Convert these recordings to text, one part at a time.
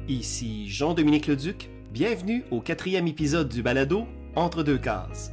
Ici Jean-Dominique Leduc, bienvenue au 4e épisode du balado Entre deux cases.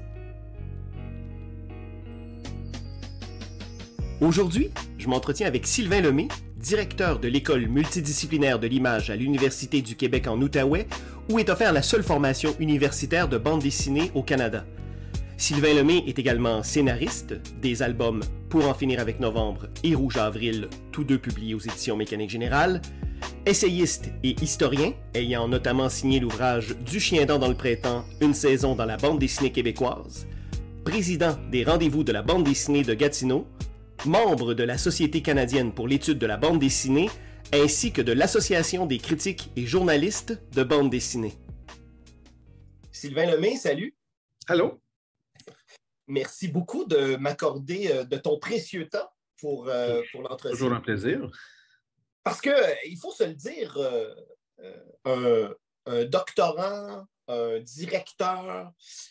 Aujourd'hui, je m'entretiens avec Sylvain Lemay, directeur de l'École multidisciplinaire de l'image à l'Université du Québec en Outaouais, où est offerte la seule formation universitaire de bande dessinée au Canada. Sylvain Lemay est également scénariste des albums Pour en finir avec Novembre et Rouge Avril, tous deux publiés aux éditions Mécanique Générale, essayiste et historien, ayant notamment signé l'ouvrage Du chien dent dans le printemps, une saison dans la bande dessinée québécoise, président des Rendez-vous de la bande dessinée de Gatineau, membre de la Société canadienne pour l'étude de la bande dessinée, ainsi que de l'Association des critiques et journalistes de bande dessinée. Sylvain Lemay, salut! Allô? Merci beaucoup de m'accorder de ton précieux temps pour l'entretien. Toujours un plaisir. Parce qu'il faut se le dire, un doctorant, un directeur,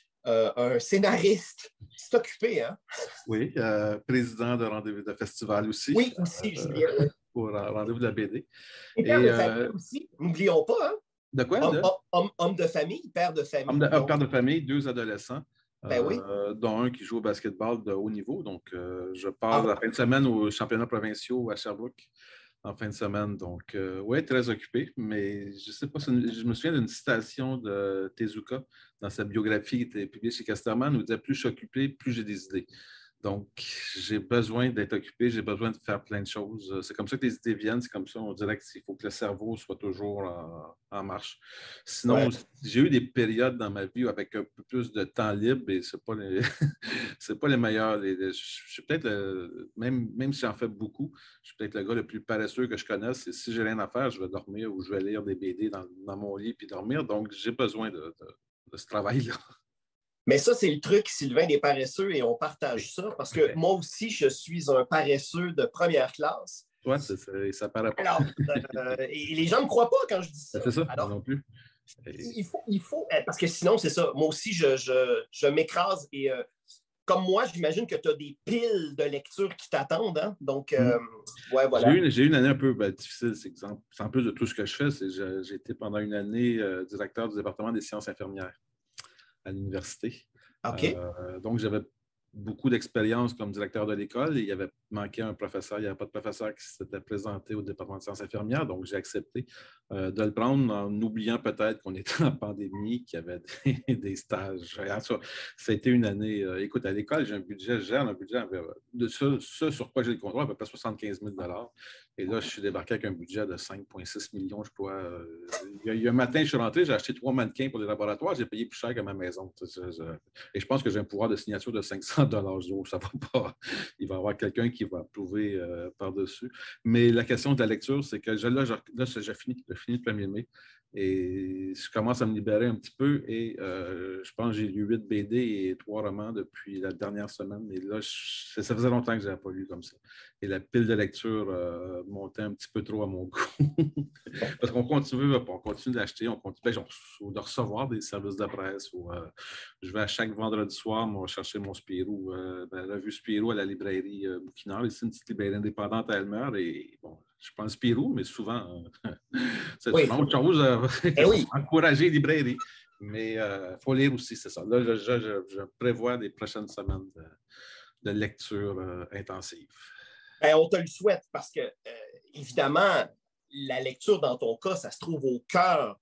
un scénariste, c'est occupé, hein? Oui, président de Rendez-vous de festival aussi. Oui, aussi, Julien. Pour Rendez-vous de la BD. Et père de famille aussi, n'oublions pas, hein? De quoi? Homme de famille, père de famille. Père de famille, 2 adolescents. Oui. Dont un qui joue au basketball de haut niveau. Donc, je pars la fin de semaine aux championnats provinciaux à Sherbrooke en fin de semaine. Donc, oui, très occupé. Mais je ne sais pas, je me souviens d'une citation de Tezuka dans sa biographie qui était publiée chez Casterman où il disait « Plus je suis occupé, plus j'ai des idées ». Donc, j'ai besoin d'être occupé, j'ai besoin de faire plein de choses. C'est comme ça que les idées viennent, c'est comme ça, on dirait qu'il faut que le cerveau soit toujours en marche. Sinon, j'ai eu des périodes dans ma vie avec un peu plus de temps libre et ce n'est pas, c'est pas les meilleurs. Je suis peut-être, même si j'en fais beaucoup, je suis peut-être le gars le plus paresseux que je connaisse. Et si j'ai rien à faire, je vais dormir ou je vais lire des BD dans mon lit puis dormir. Donc, j'ai besoin de ce travail-là. Mais ça, c'est le truc, Sylvain, des paresseux, et on partage ça, parce que moi aussi, je suis un paresseux de première classe. Toi, ça paraît pas. Alors, et les gens ne me croient pas quand je dis ça. C'est ça, alors, non plus. Il faut, parce que sinon, c'est ça. Moi aussi, je m'écrase, et comme moi, j'imagine que tu as des piles de lecture qui t'attendent. Hein? Donc, ouais, voilà. J'ai eu une année un peu difficile, c'est en plus de tout ce que je fais, j'ai été pendant une année directeur du département des sciences infirmières à l'université. OK. Donc, j'avais beaucoup d'expérience comme directeur de l'école et il y avait manqué un professeur. Il n'y avait pas de professeur qui s'était présenté au département de sciences infirmières. Donc, j'ai accepté de le prendre en oubliant peut-être qu'on était en pandémie, qu'il y avait des stages. Ça a été une année. Écoute, à l'école, je gère un budget de ce sur quoi j'ai le contrôle, à peu près 75 000 $. Et là, je suis débarqué avec un budget de 5,6 millions, je crois. Il y a un matin, je suis rentré, j'ai acheté 3 mannequins pour les laboratoires, j'ai payé plus cher que ma maison. Et je pense que j'ai un pouvoir de signature de 500 $. Ça va pas. Il va y avoir quelqu'un qui va approuver par-dessus. Mais la question de la lecture, c'est que là, j'ai fini le 1er mai. Et je commence à me libérer un petit peu et je pense que j'ai lu 8 BD et 3 romans depuis la dernière semaine. Et là, ça faisait longtemps que je n'avais pas lu comme ça. Et la pile de lecture montait un petit peu trop à mon goût. Parce qu'on continue d'acheter, on continue de recevoir des services de presse. Je vais à chaque vendredi soir chercher mon Spirou, la revue Spirou à la librairie Bouquinard. C'est une petite librairie indépendante à Elmer. Et bon, je prends Spirou, mais souvent, c'est souvent autre chose. Encourager les librairies. Mais il faut lire aussi, c'est ça. Là, je prévois des prochaines semaines de lecture intensive. On te le souhaite parce que, évidemment, la lecture, dans ton cas, ça se trouve au cœur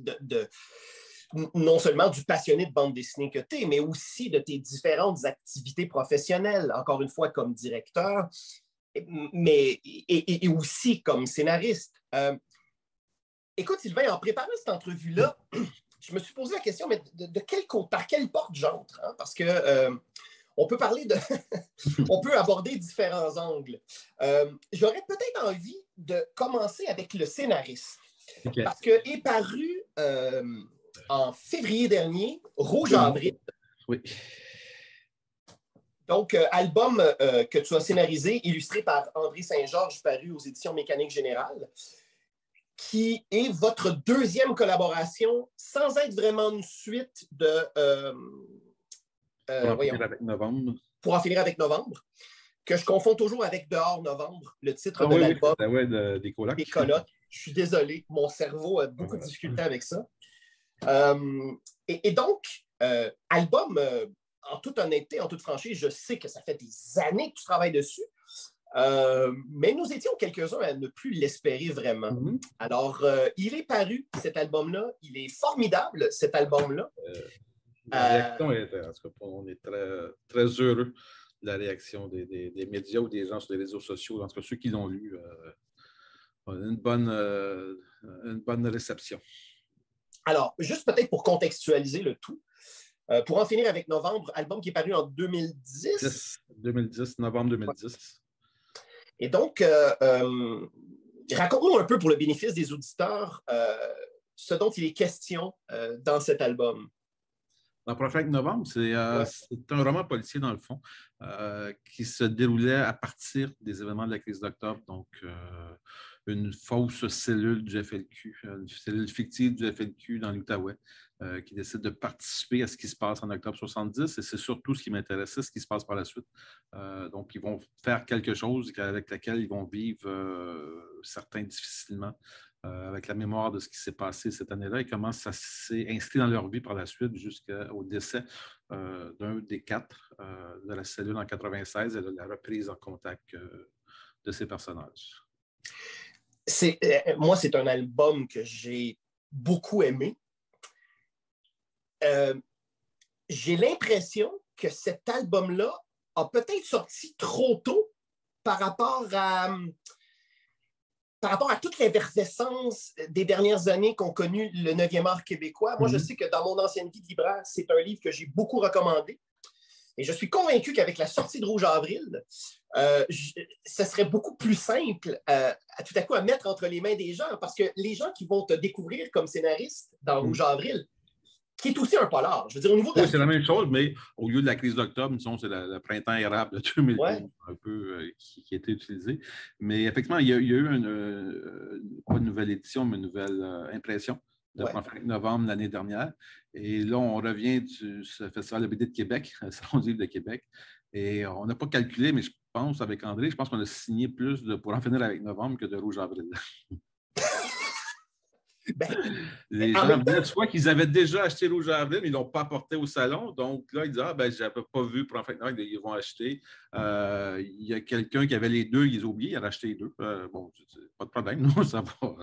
non seulement du passionné de bande dessinée que tu es, mais aussi de tes différentes activités professionnelles, encore une fois comme directeur, mais et aussi comme scénariste. Écoute, Sylvain, en préparant cette entrevue-là, je me suis posé la question, mais par quelle porte j'entre? Hein? Parce que on peut parler de... on peut aborder différents angles. J'aurais peut-être envie de commencer avec le scénariste. Okay. Parce que est paru en février dernier, Rouge Avril. Oui. Donc, album que tu as scénarisé, illustré par André Saint-Georges, paru aux éditions Mécanique Générale, qui est votre deuxième collaboration, sans être vraiment une suite de... Pour en finir avec Novembre. Pour en finir avec Novembre, que je confonds toujours avec Dehors Novembre, le titre de l'album. Oui, des colocs. Des colocs. Je suis désolé, mon cerveau a beaucoup de Voilà. difficultés avec ça. Et donc, album, en toute honnêteté, en toute franchise, je sais que ça fait des années que tu travailles dessus, mais nous étions quelques-uns à ne plus l'espérer vraiment. Alors, il est paru, cet album-là. Il est formidable, cet album-là. La réaction est, en tout cas, on est très, très heureux de la réaction des médias ou des gens sur les réseaux sociaux. En tout cas, ceux qui l'ont lu, une bonne réception. Alors, juste peut-être pour contextualiser le tout, pour en finir avec Novembre, album qui est paru en 2010. 2010, novembre 2010. Et donc, raconte-nous un peu pour le bénéfice des auditeurs ce dont il est question dans cet album. Dans Prophet Novembre, c'est un roman policier, dans le fond, qui se déroulait à partir des événements de la crise d'octobre. Donc, une fausse cellule du FLQ, une cellule fictive du FLQ dans l'Outaouais, qui décide de participer à ce qui se passe en octobre 70. Et c'est surtout ce qui m'intéressait, ce qui se passe par la suite. Donc, ils vont faire quelque chose avec laquelle ils vont vivre, certains difficilement, avec la mémoire de ce qui s'est passé cette année-là et comment ça s'est inscrit dans leur vie par la suite jusqu'au décès d'un des 4 de la cellule en 96 et de la reprise en contact de ces personnages. Moi, c'est un album que j'ai beaucoup aimé. J'ai l'impression que cet album-là a peut-être sorti trop tôt par rapport à toute l'effervescence des dernières années qu'ont connu le 9e art québécois. Moi, je sais que dans mon ancienne vie de libraire, c'est un livre que j'ai beaucoup recommandé. Et je suis convaincu qu'avec la sortie de Rouge Avril, ce serait beaucoup plus simple tout à coup à mettre entre les mains des gens, parce que les gens qui vont te découvrir comme scénariste dans Rouge Avril, qui est aussi un polar. Je veux dire, au niveau de c'est la même chose, mais au lieu de la crise d'octobre, c'est le printemps érable de 2012 un peu qui a été utilisé. Mais effectivement, il y a eu pas une nouvelle édition, mais une nouvelle impression de novembre l'année dernière. Et là, on revient du Festival de BD de Québec, le Salon du livre de Québec. Et on n'a pas calculé, mais je pense, avec André, je pense qu'on a signé plus pour en finir avec novembre que de Rouge Avril. Les gens disaient soit qu'ils avaient déjà acheté Rouge Avril, mais ils ne l'ont pas apporté au salon. Donc là, ils disaient je n'avais pas vu pour en fait, ils vont acheter. Il y a quelqu'un qui avait les 2, ils ont oublié, il a acheté les 2. Bon, pas de problème, non, ça va.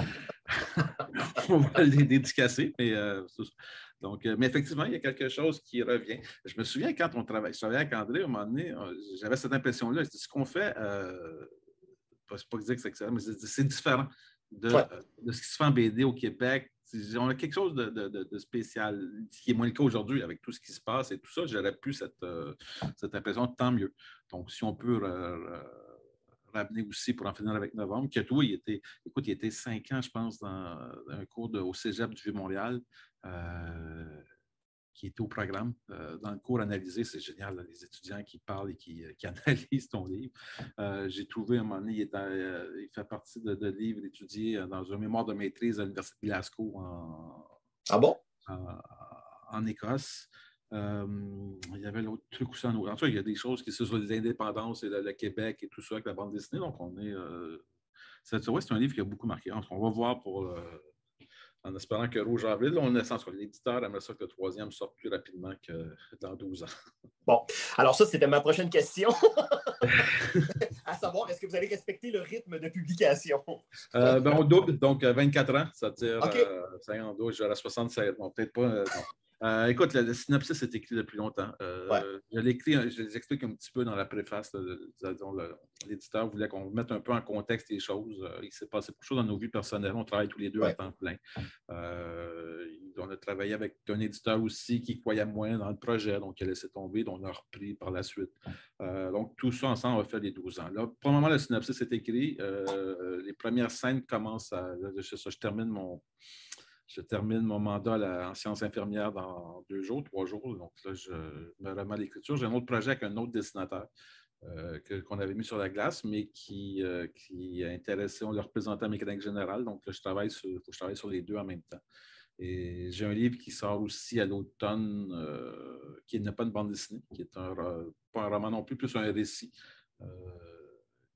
On va les dédicacer. Donc, mais effectivement, il y a quelque chose qui revient. Je me souviens quand je travaillais avec André, à un moment donné, j'avais cette impression-là. Je dis, ce qu'on fait, c'est pas dire que c'est excellent, mais c'est différent de ce qui se fait en BD au Québec. On a quelque chose de spécial, qui est moins le cas aujourd'hui avec tout ce qui se passe et tout ça. J'aurais plus cette impression, tant mieux. Donc, si on peut ramener aussi pour en finir avec novembre, que toi, il était 5 ans, je pense, dans un cours au Cégep du Vieux-Montréal, qui était au programme. Dans le cours analysé, c'est génial, là, les étudiants qui parlent et qui analysent ton livre. J'ai trouvé à un moment donné, il fait partie de livres étudiés dans un mémoire de maîtrise à l'Université de Glasgow en Écosse. Il y avait l'autre truc aussi en tout cas, il y a des choses qui sont sur les indépendances et le Québec et tout ça avec la bande dessinée. Donc, c'est un livre qui a beaucoup marqué. On va voir en espérant que Rouge Avril, on est sans l'éditeur aimerait ça que le 3e sorte plus rapidement que dans 12 ans. Bon, alors ça, c'était ma prochaine question. À savoir, est-ce que vous allez respecter le rythme de publication? On double, donc 24 ans, c'est-à-dire 52, j'aurai 67. Bon, peut-être pas. Écoute, le synopsis est écrit depuis longtemps. Je l'écris, je les explique un petit peu dans la préface. L'éditeur voulait qu'on mette un peu en contexte les choses. Il s'est passé beaucoup de choses dans nos vies personnelles. On travaille tous les deux à temps plein. On a travaillé avec un éditeur aussi qui croyait moins dans le projet, donc il a laissé tomber, donc on a repris par la suite. Donc tout ça ensemble, on a fait les 12 ans. Là, pour le moment, le synopsis est écrit. Les premières scènes commencent je termine mon mandat en sciences infirmières dans 2 jours, 3 jours. Donc là, je me remets à l'écriture. J'ai un autre projet avec un autre dessinateur qu'on avait mis sur la glace, mais qui intéressait, on le représentait à Mécanique Générale. Donc là, faut que je travaille sur les 2 en même temps. Et j'ai un livre qui sort aussi à l'automne, qui n'est pas une bande dessinée, qui est pas un roman non plus, plus un récit,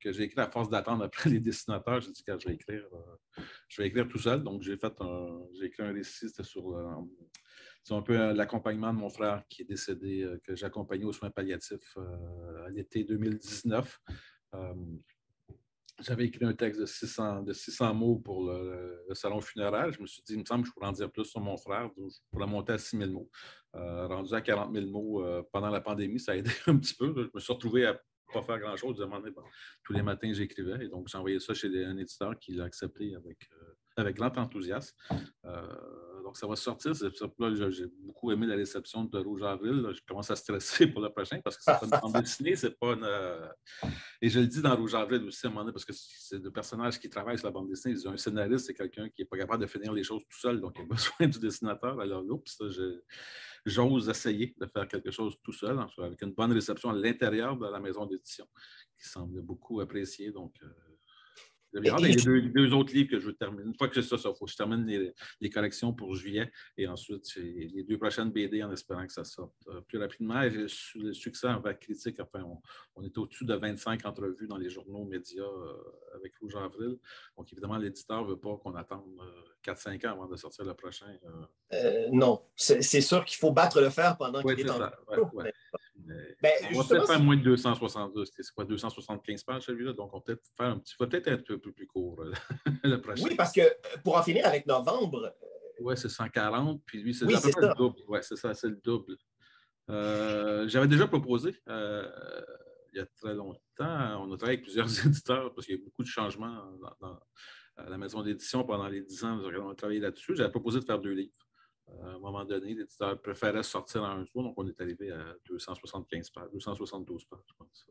que j'ai écrit à force d'attendre après les dessinateurs. J'ai dit que je vais écrire tout seul. Donc, j'ai écrit un récit, c'était sur c'est un peu l'accompagnement de mon frère qui est décédé, que j'ai accompagné aux soins palliatifs à l'été 2019. J'avais écrit un texte de 600 mots pour le salon funéraire. Je me suis dit, il me semble que je pourrais en dire plus sur mon frère. Donc je pourrais monter à 6 000 mots. Rendu à 40 000 mots pendant la pandémie, ça a aidé un petit peu. Je me suis retrouvé à ne pas faire grand-chose. Tous les matins, j'écrivais. Et donc, j'ai envoyé ça chez un éditeur qui l'a accepté avec grand enthousiasme. Donc, ça va sortir. Là, j'ai beaucoup aimé la réception de Rouge Avril. Là, je commence à stresser pour le prochain parce que c'est pas une bande dessinée, c'est pas une... Et je le dis dans Rouge Avril aussi à un moment donné parce que c'est le personnage qui travaille sur la bande dessinée. Un scénariste, c'est quelqu'un qui n'est pas capable de finir les choses tout seul, donc il a besoin du dessinateur. Alors, j'ose essayer de faire quelque chose tout seul, avec une bonne réception à l'intérieur de la maison d'édition, qui semble beaucoup appréciée. Donc, il y a les deux autres livres que je veux terminer. Une fois que j'ai ça, il faut que je termine les corrections pour juillet et ensuite j'ai les 2 prochaines BD en espérant que ça sorte plus rapidement. Et le succès envers critique, enfin, on est au-dessus de 25 entrevues dans les journaux médias avec Rouge Avril. Donc, évidemment, l'éditeur ne veut pas qu'on attende 4-5 ans avant de sortir le prochain. Non, c'est sûr qu'il faut battre le fer pendant qu'il est en cours. On va peut-être faire moins de 272. C'est quoi, 275 pages celui-là? Donc, on va peut-être faire peut-être un peu plus court le prochain. Oui, parce que pour en finir avec novembre. Oui, c'est 140. Puis lui, c'est à peu près le double. Oui, c'est ça, c'est le double. J'avais déjà proposé il y a très longtemps. On a travaillé avec plusieurs éditeurs parce qu'il y a beaucoup de changements dans la maison d'édition pendant les 10 ans. On a travaillé là-dessus. J'avais proposé de faire 2 livres. À un moment donné, l'éditeur préférait sortir en un jour, donc on est arrivé à 275 pages, 272 pages, je pense.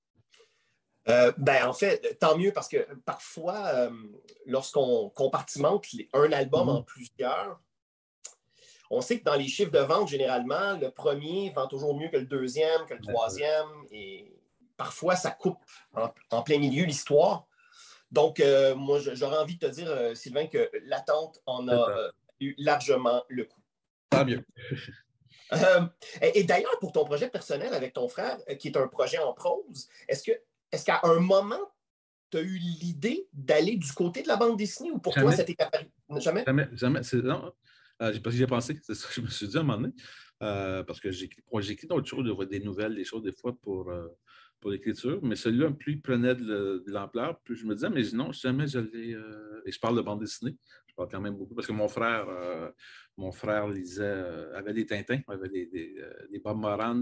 En fait, tant mieux parce que parfois, lorsqu'on compartimente un album en plusieurs, on sait que dans les chiffres de vente, généralement, le premier vend toujours mieux que le deuxième, que le troisième, et parfois, ça coupe en plein milieu l'histoire. Donc, moi, j'aurais envie de te dire, Sylvain, que l'attente en a eu largement le coup. Tant mieux. Et d'ailleurs, pour ton projet personnel avec ton frère, qui est un projet en prose, est-ce qu'à un moment, tu as eu l'idée d'aller du côté de la bande dessinée ou pour toi, c'était apparu? Jamais? Jamais. Non, parce que j'y ai pensé, c'est ça que je me suis dit à un moment donné. Parce que j'écris d'autres choses, des nouvelles, des choses des fois pour l'écriture, mais celui-là, plus il prenait de l'ampleur, plus je me disais, mais non, jamais j'allais... et je parle de bande dessinée, je parle quand même beaucoup, parce que mon frère lisait, avait des Tintins, avait des Bob Moran,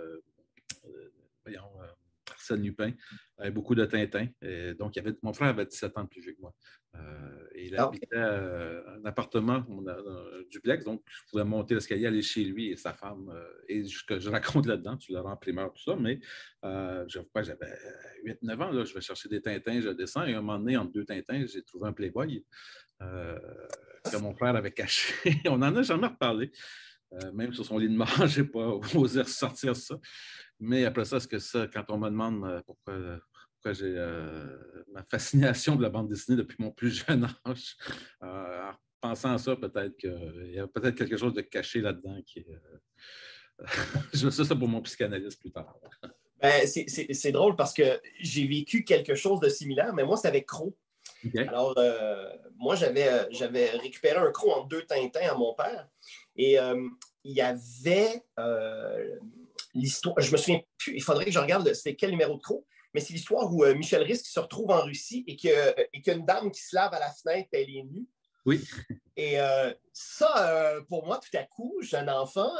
Arsène Lupin, beaucoup de Tintins. Et donc, mon frère avait 17 ans de plus vieux que moi. Il habitait un appartement, un duplex, donc je pouvais monter l'escalier, aller chez lui et sa femme. Et ce que je raconte là-dedans, tu l'auras en primeur, tout ça, mais j'avais 8-9 ans, là, je vais chercher des Tintins, je descends, et à un moment donné, entre 2 Tintins, j'ai trouvé un Playboy que mon frère avait caché. On n'en a jamais reparlé. Même sur son lit de mort, je n'ai pas osé ressortir ça. Mais après ça, quand on me demande pourquoi j'ai ma fascination de la bande dessinée depuis mon plus jeune âge, en pensant à ça, peut-être qu'il y a peut-être quelque chose de caché là-dedans qui est... je veux ça pour mon psychanalyste plus tard. C'est drôle parce que j'ai vécu quelque chose de similaire, mais moi, c'est avec Crow. Okay. Alors, moi, j'avais récupéré un Crow en 2 Tintins à mon père. Et il y avait l'histoire, je me souviens plus, il faudrait que je regarde c'était quel numéro de Crow, mais c'est l'histoire où Michel Risque se retrouve en Russie et qu'il y a une dame qui se lave à la fenêtre et elle est nue. Oui. Et ça, pour moi, tout à coup, jeune enfant,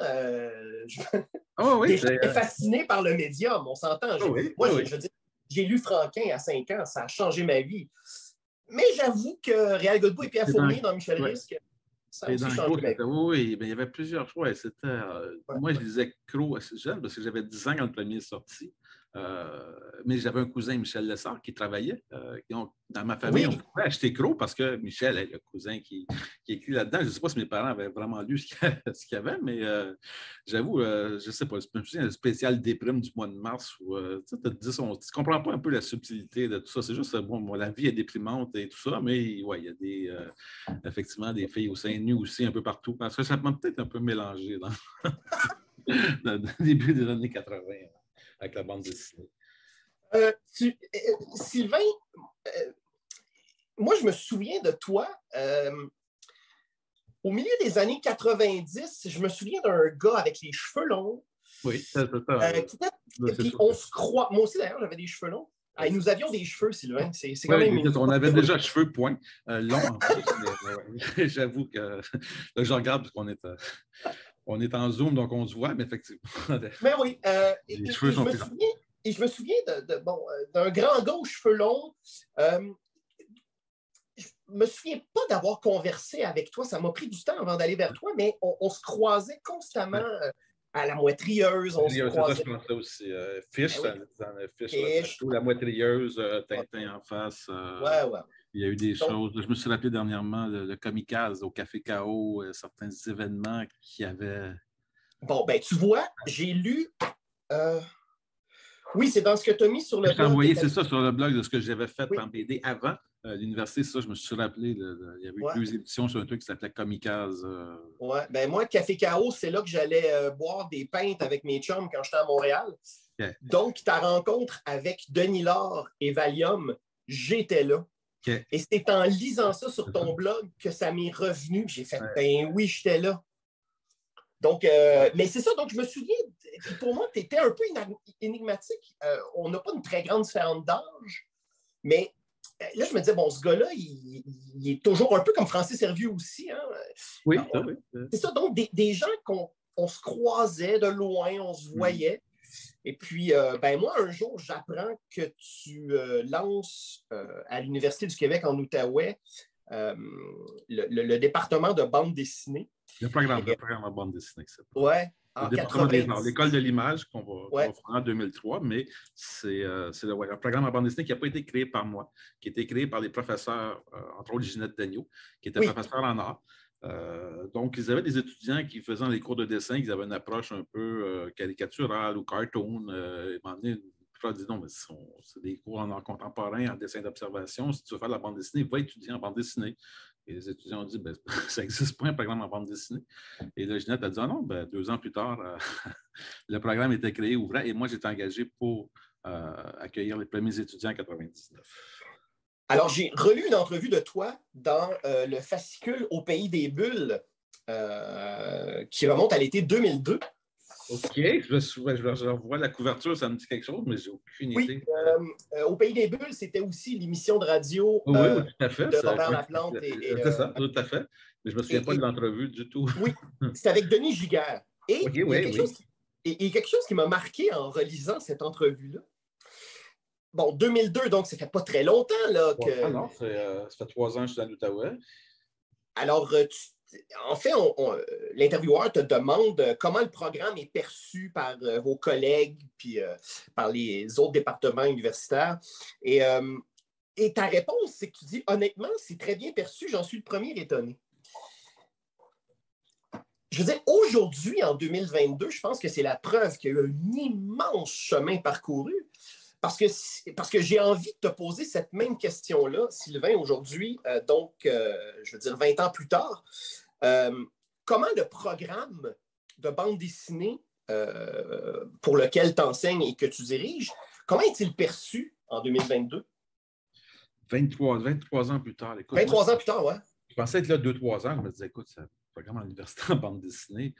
j'étais fasciné par le médium, on s'entend. Moi, je veux dire, j'ai lu Franquin à 5 ans, ça a changé ma vie. Mais j'avoue que Réal Godbout et Pierre Fournier dans Michel Risque, ça a aussi changé ma vie. Oui, mais il y avait plusieurs choix. Moi, je lisais Crow assez jeune parce que j'avais 10 ans quand le premier est sorti. Mais j'avais un cousin, Michel Lessard, qui travaillait. Donc, dans ma famille, on pouvait acheter Crow parce que Michel est le cousin qui écrit là-dedans. Je ne sais pas si mes parents avaient vraiment lu ce qu'il y avait, mais j'avoue, je ne sais pas. C'est un spécial déprime du mois de mars où tu ne comprends pas un peu la subtilité de tout ça. C'est juste, bon, la vie est déprimante et tout ça, mais ouais, il y a effectivement des filles au sein nu aussi un peu partout. Parce que ça m'a peut-être un peu mélangé dans le début des années 80. Avec la bande dessinée. Sylvain, moi, je me souviens de toi. Au milieu des années 90, je me souviens d'un gars avec les cheveux longs. Oui, Puis on se croit. Moi aussi, d'ailleurs, j'avais des cheveux longs. Nous avions des cheveux, Sylvain. C'est quand même une... On avait déjà cheveux points, longs en plus. J'avoue que là, je regarde parce qu'on est, on est en Zoom, donc on se voit, mais effectivement. Mais oui. Les cheveux sont plus longs. Et je me souviens d'un grand gars aux cheveux longs. Je ne me souviens pas d'avoir conversé avec toi. Ça m'a pris du temps avant d'aller vers toi, mais on se croisait constamment à la Moitrieuse. On se croisait. Ça, je pensais aussi. Fish, Fish. La Moitrieuse, Tintin en face. Ouais. Il y a eu des choses. Je me suis rappelé dernièrement le Kamikaze au Café K.O., certains événements qui avaient. Bon, ben tu vois, j'ai lu. Oui, c'est dans ce que tu as mis sur le blog. Envoyé, c'est ça, sur le blog de ce que j'avais fait en BD avant l'université. Ça, je me suis rappelé. Il y avait eu 2 éditions sur un truc qui s'appelait Kamikaze. Oui, ben moi, Café K.O., c'est là que j'allais boire des pintes avec mes chums quand j'étais à Montréal. Okay. Donc, ta rencontre avec Denis Laure et Valium, j'étais là. Okay. Et c'est en lisant ça sur ton blog que ça m'est revenu. J'ai fait, ben oui, j'étais là. Donc, mais c'est ça, donc je me souviens, pour moi, tu étais un peu énigmatique. On n'a pas une très grande différence d'âge, mais là, je me disais, bon, ce gars-là, il est toujours un peu comme Francis Hervieux aussi. Hein? Oui, c'est ça, donc des gens qu'on se croisait de loin, on se voyait. Et puis, ben moi, un jour, j'apprends que tu lances à l'Université du Québec en Outaouais le département de bande dessinée. Le programme de bande dessinée. Oui, en 90. L'école de l'image qu'on va faire en 2003, mais c'est un programme en bande dessinée qui n'a pas été créé par moi, qui a été créé par des professeurs, entre autres Ginette Dagneau, qui était professeur en art. Donc, ils avaient des étudiants qui faisaient les cours de dessin, qui avaient une approche un peu caricaturale ou cartoon. Le prof dit non, mais c'est des cours en art contemporain, en dessin d'observation. Si tu veux faire de la bande dessinée, va étudier en bande dessinée. Et les étudiants ont dit, ben, ça n'existe pas un programme en bande dessinée. Et là, Ginette a dit, ah non, ben, 2 ans plus tard, le programme était créé, ouvert, et moi, j'étais engagé pour accueillir les premiers étudiants en 99. Alors, j'ai relu une entrevue de toi dans le fascicule Au pays des bulles qui remonte à l'été 2002. OK, je revois la couverture, ça me dit quelque chose, mais j'ai aucune idée. Au pays des bulles, c'était aussi l'émission de radio tout à fait, de Robert Laplante. C'est ça, tout à fait. Mais je ne me souviens pas de l'entrevue du tout. Oui, c'est avec Denis Giguère. Et il y a quelque chose qui m'a marqué en relisant cette entrevue-là. Bon, 2002, donc ça fait pas très longtemps. Là, que... Ah non, ça fait 3 ans que je suis dans l'Outaouais. Alors, en fait, l'intervieweur te demande comment le programme est perçu par vos collègues puis par les autres départements universitaires. Et ta réponse, c'est que tu dis, honnêtement, c'est très bien perçu, j'en suis le premier étonné. Je veux dire, aujourd'hui, en 2022, je pense que c'est la preuve qu'il y a eu un immense chemin parcouru. Parce que j'ai envie de te poser cette même question-là, Sylvain, aujourd'hui, je veux dire 20 ans plus tard. Comment le programme de bande dessinée pour lequel tu enseignes et que tu diriges, comment est-il perçu en 2022? 23 ans plus tard. Écoute, 23 ans plus tard, ouais. Je pensais être là 2-3 ans. Je me disais, écoute, c'est un programme à l'université en bande dessinée.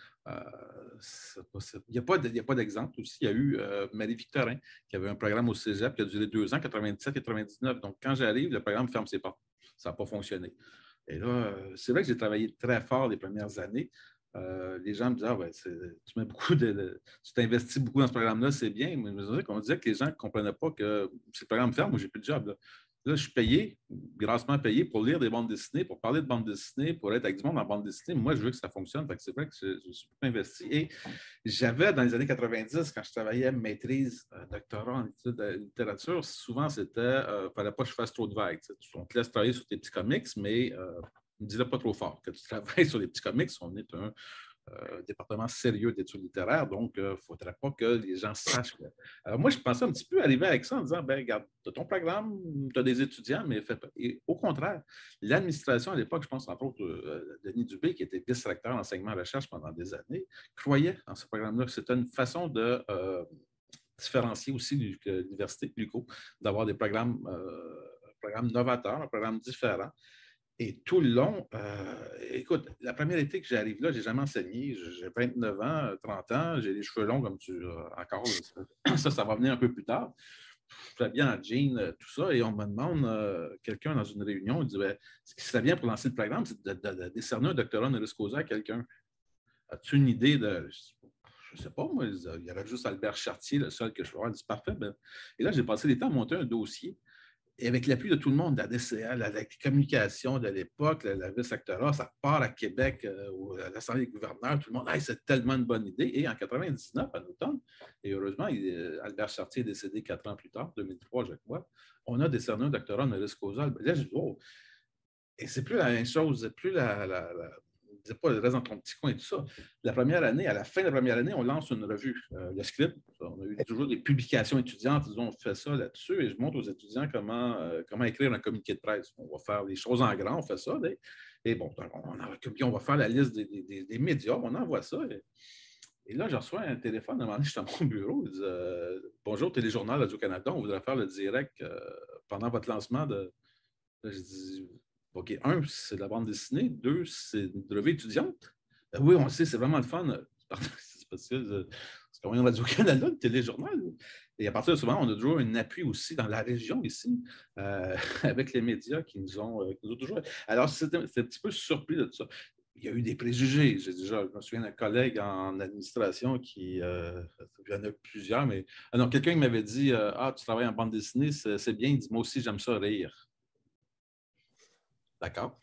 Il n'y a pas d'exemple aussi. Il y a eu Marie-Victorin qui avait un programme au cégep qui a duré 2 ans, 97-99. Donc, quand j'arrive, le programme ferme ses portes. Ça n'a pas fonctionné. Et là, c'est vrai que j'ai travaillé très fort les premières années. Les gens me disaient, tu t'investis beaucoup dans ce programme-là, c'est bien. Mais on disait que les gens ne comprenaient pas que si le programme ferme, moi, j'ai plus de job. Là, je suis payé, grassement payé pour lire des bandes dessinées, pour parler de bandes dessinées, pour être avec du monde en bande dessinée. Moi, je veux que ça fonctionne. Fait que c'est vrai que je suis beaucoup investi. Et j'avais, dans les années 90, quand je travaillais maîtrise, doctorat en études de littérature, souvent, c'était, il ne fallait pas que je fasse trop de vagues. On te laisse travailler sur tes petits comics, mais ne dis-le pas trop fort. Quand tu travailles sur les petits comics, on est un département sérieux d'études littéraires, donc il ne faudrait pas que les gens sachent. Alors moi, je pensais un petit peu arriver avec ça en disant, ben regarde, tu as ton programme, tu as des étudiants, mais et au contraire, l'administration à l'époque, je pense entre autres Denis Dubé, qui était vice-recteur d'enseignement-recherche pendant des années, croyait dans ce programme-là que c'était une façon de différencié aussi que l'université, l'UQO, d'avoir des programmes novateurs, un programme différent. Et tout le long, écoute, la première été que j'arrive là, je n'ai jamais enseigné. J'ai 29 ans, 30 ans, j'ai les cheveux longs comme tu encore. Ça va venir un peu plus tard. Je suis bien en jean, tout ça, et on me demande, quelqu'un dans une réunion, il dit ben, ce qui serait bien pour lancer le programme, c'est de décerner un doctorat honoris causa à quelqu'un. As-tu une idée de. Je ne sais pas, moi, il y avait juste Albert Chartier, le seul que je vois. Il dit parfait. Ben. Et là, j'ai passé les temps à monter un dossier. Et avec l'appui de tout le monde, la DCA, la communication de l'époque, la vice-rectorat, ça part à Québec, à l'Assemblée des gouverneurs, tout le monde, hey, c'est tellement une bonne idée. Et en 99, à l'automne, et heureusement, Albert Chartier est décédé 4 ans plus tard, 2003, je crois, on a décerné un doctorat honoris causa. Là, je dis, oh, et c'est plus la même chose, c'est plus je ne dis pas, reste dans ton petit coin et tout ça. La première année, à la fin de la première année, on lance une revue, le script. On a eu toujours des publications étudiantes. Ils ont fait ça là-dessus et je montre aux étudiants comment écrire un communiqué de presse. On va faire les choses en grand, on fait ça. Et bon, on va faire la liste des médias, on envoie ça. Et là, je reçois un téléphone. À un moment donné, je suis dans mon bureau. Ils disent bonjour, Téléjournal Radio-Canada, on voudrait faire le direct pendant votre lancement de. Là, je dis OK, 1, c'est de la bande dessinée. 2, c'est une revue étudiante. Oui, on le sait, c'est vraiment le fun. C'est parce que c'est comme un Radio-Canada, le téléjournal. Et à partir de ce moment, on a toujours un appui aussi dans la région ici, avec les médias qui nous ont toujours. Alors, c'est un petit peu surpris de tout ça. Il y a eu des préjugés. Je me souviens d'un collègue en administration qui, il y en a plusieurs, mais non, quelqu'un qui m'avait dit tu travailles en bande dessinée, c'est bien. Il dit moi aussi, j'aime ça rire. D'accord.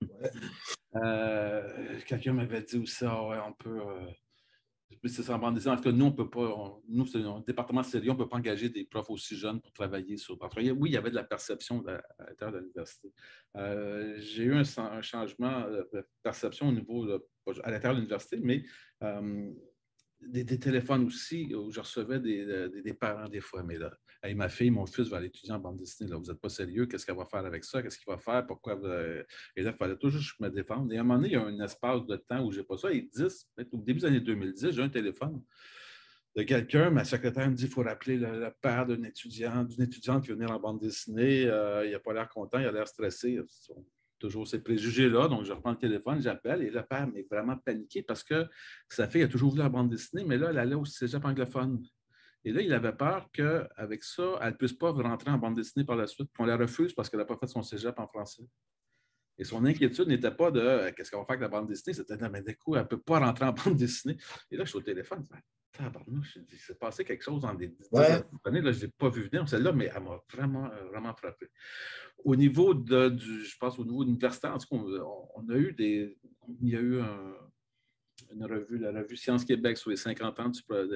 Quelqu'un m'avait dit aussi, ouais, on peut. C'est ça en bande dessinée. En tout cas, nous, on ne peut pas. Nous, c'est un département sérieux, on ne peut pas engager des profs aussi jeunes pour travailler sur. Oui, il y avait de la perception à l'intérieur de l'université. J'ai eu un changement de perception au niveau à l'intérieur de l'université, mais des téléphones aussi où je recevais des parents des fois. Mais là, hey, ma fille, mon fils va aller étudier en bande dessinée. Là, vous n'êtes pas sérieux. Qu'est-ce qu'elle va faire avec ça? Qu'est-ce qu'il va faire? Pourquoi? Et là, il fallait toujours que je me défende. Et à un moment donné, il y a un espace de temps où je n'ai pas ça. Et 10, au début des années 2010, j'ai un téléphone de quelqu'un. Ma secrétaire me dit qu'il faut rappeler le père d'une étudiante qui veut venir en bande dessinée. Il n'a pas l'air content, il a l'air stressé. Toujours ces préjugés-là. Donc, je reprends le téléphone, j'appelle et le père m'est vraiment paniqué parce que sa fille a toujours voulu la bande dessinée, mais là, elle allait au cégep anglophone. Et là, il avait peur qu'avec ça, elle ne puisse pas rentrer en bande dessinée par la suite, qu'on la refuse parce qu'elle n'a pas fait son cégep en français. Et son inquiétude n'était pas de qu'est-ce qu'on va faire avec la bande dessinée, c'était de mais du coup, elle ne peut pas rentrer en bande dessinée. Et là, je suis au téléphone, je dis, c'est passé quelque chose dans des années, là, je ne l'ai pas vu venir, celle-là, mais elle m'a vraiment, vraiment frappé. Au niveau je pense au niveau universitaire, en tout cas, il y a eu une revue, la revue Sciences Québec sur les 50 ans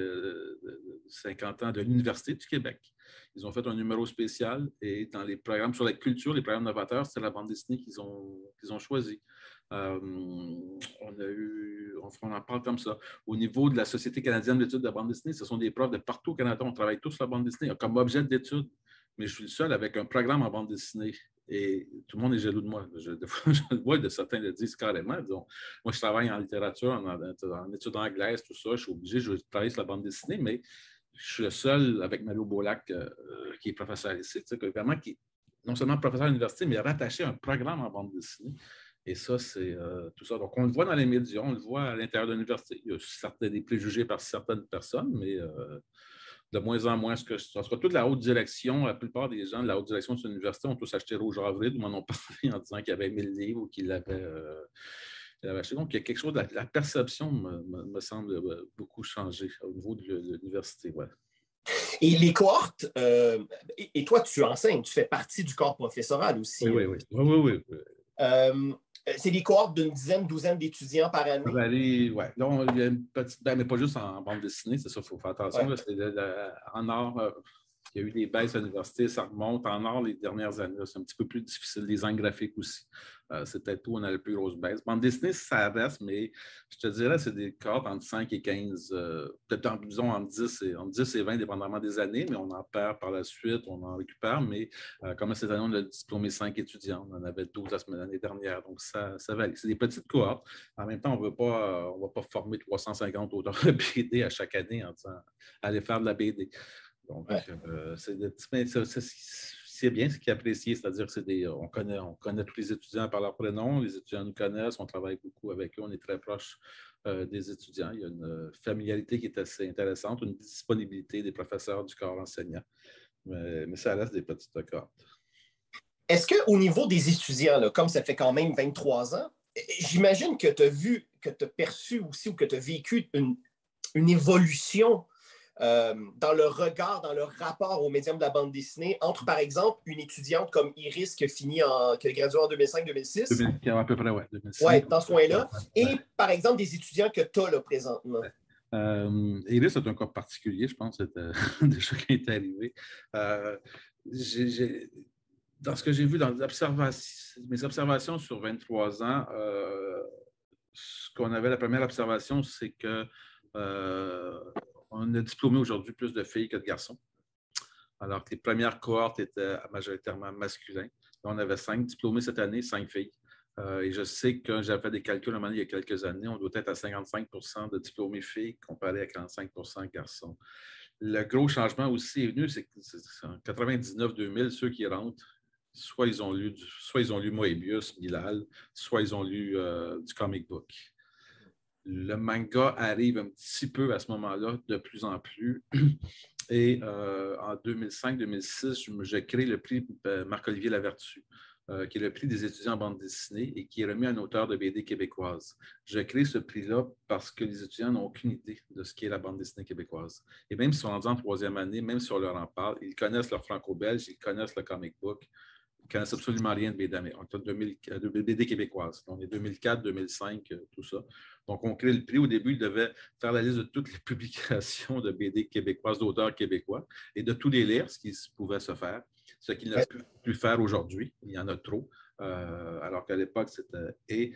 de l'Université du Québec. Ils ont fait un numéro spécial et dans les programmes sur la culture, les programmes novateurs, c'est la bande dessinée qu'ils ont choisi. On en parle comme ça. Au niveau de la Société canadienne d'études de la bande dessinée, ce sont des profs de partout au Canada. On travaille tous sur la bande dessinée comme objet d'étude, mais je suis le seul avec un programme en bande dessinée. Et tout le monde est jaloux de moi. Des fois, je le vois, certains le disent carrément. Disons, moi, je travaille en littérature, en études anglaises, tout ça. Je suis obligé, je travaille sur la bande dessinée, mais je suis le seul avec Mario Beaulac qui est professeur ici, vraiment qui est non seulement professeur à l'université, mais rattaché à un programme en bande dessinée. Et ça, c'est tout ça. Donc, on le voit dans les médias, on le voit à l'intérieur de l'université. Il y a des préjugés par certaines personnes, mais de moins en moins, ça sera toute la haute direction. La plupart des gens de la haute direction de cette université ont tous acheté Rouge Avril, ou m'en ont parlé en disant qu'il y avait 1000 livres ou qu'il l'avait acheté. Donc, il y a quelque chose, la perception me semble beaucoup changer au niveau de l'université. Ouais. Et les cohortes, et toi, tu enseignes, tu fais partie du corps professoral aussi. Oui. C'est des cohortes d'une dizaine, douzaine d'étudiants par année? Oui. Là, il y a une petite, mais pas juste en bande dessinée, c'est ça, il faut faire attention. Ouais. Là, en art, Il y a eu des baisses à l'université, ça remonte. En art, les dernières années, c'est un petit peu plus difficile. Les angles graphiques aussi. C'est peut-être où on a le plus grosse baisse. Bande dessinée, ça reste, mais je te dirais, c'est des cohortes entre 5 et 15, peut-être disons entre 10 et 20, dépendamment des années, mais on en perd par la suite, on en récupère. Mais comme cette année, on a diplômé 5 étudiants. On en avait 12 l'année dernière. Donc, ça varie. C'est des petites cohortes. En même temps, on ne va pas former 350 auteurs de BD à chaque année en disant aller faire de la BD. Donc, Ouais. c'est bien ce qui est apprécié, c'est-à-dire qu'on connaît tous les étudiants par leur prénom, les étudiants nous connaissent, on travaille beaucoup avec eux, on est très proche des étudiants. Il y a une familiarité qui est assez intéressante, une disponibilité des professeurs du corps enseignant, mais ça reste des petites cohortes. Est-ce qu'au niveau des étudiants, là, comme ça fait quand même 23 ans, j'imagine que tu as vu, que tu as perçu aussi ou que tu as vécu une évolution dans le regard, dans le rapport au médium de la bande dessinée entre, par exemple, une étudiante comme Iris qui a gradué en 2005-2006. À peu près, oui. Oui, dans ce coin-là. Et, par exemple, des étudiants que tu as là présentement. Iris est un cas particulier, je pense, c'était déjà qui est arrivé. Dans ce que j'ai vu dans mes observations sur 23 ans, ce qu'on avait, la première observation, c'est que on a diplômé aujourd'hui plus de filles que de garçons, alors que les premières cohortes étaient majoritairement masculins. On avait 5 diplômés cette année, 5 filles. Et je sais que j'avais fait des calculs à un moment donné, il y a quelques années, on doit être à 55 de diplômés filles comparé à 45 garçons. Le gros changement aussi est venu, c'est en 99-2000, ceux qui rentrent, soit ils ont lu Moebius, Milal, soit ils ont lu du comic book. Le manga arrive un petit peu à ce moment-là, de plus en plus. Et en 2005-2006, j'ai créé le prix Marc-Olivier Lavertu, qui est le prix des étudiants en bande dessinée et qui est remis à un auteur de BD québécoise. J'ai créé ce prix-là parce que les étudiants n'ont aucune idée de ce qu'est la bande dessinée québécoise. Et même s'ils sont rendus en 3e année, même si on leur en parle, ils connaissent leur franco-belge, ils connaissent le comic book, ils ne connaissent absolument rien de BD québécoise. On est 2004, 2005, tout ça. Donc, on crée le prix. Au début, il devait faire la liste de toutes les publications de BD québécoises, d'auteurs québécois, et de tous les lire, ce qui pouvait se faire. Ce qu'il n'a pu faire aujourd'hui. Il y en a trop. Alors qu'à l'époque, c'était... Et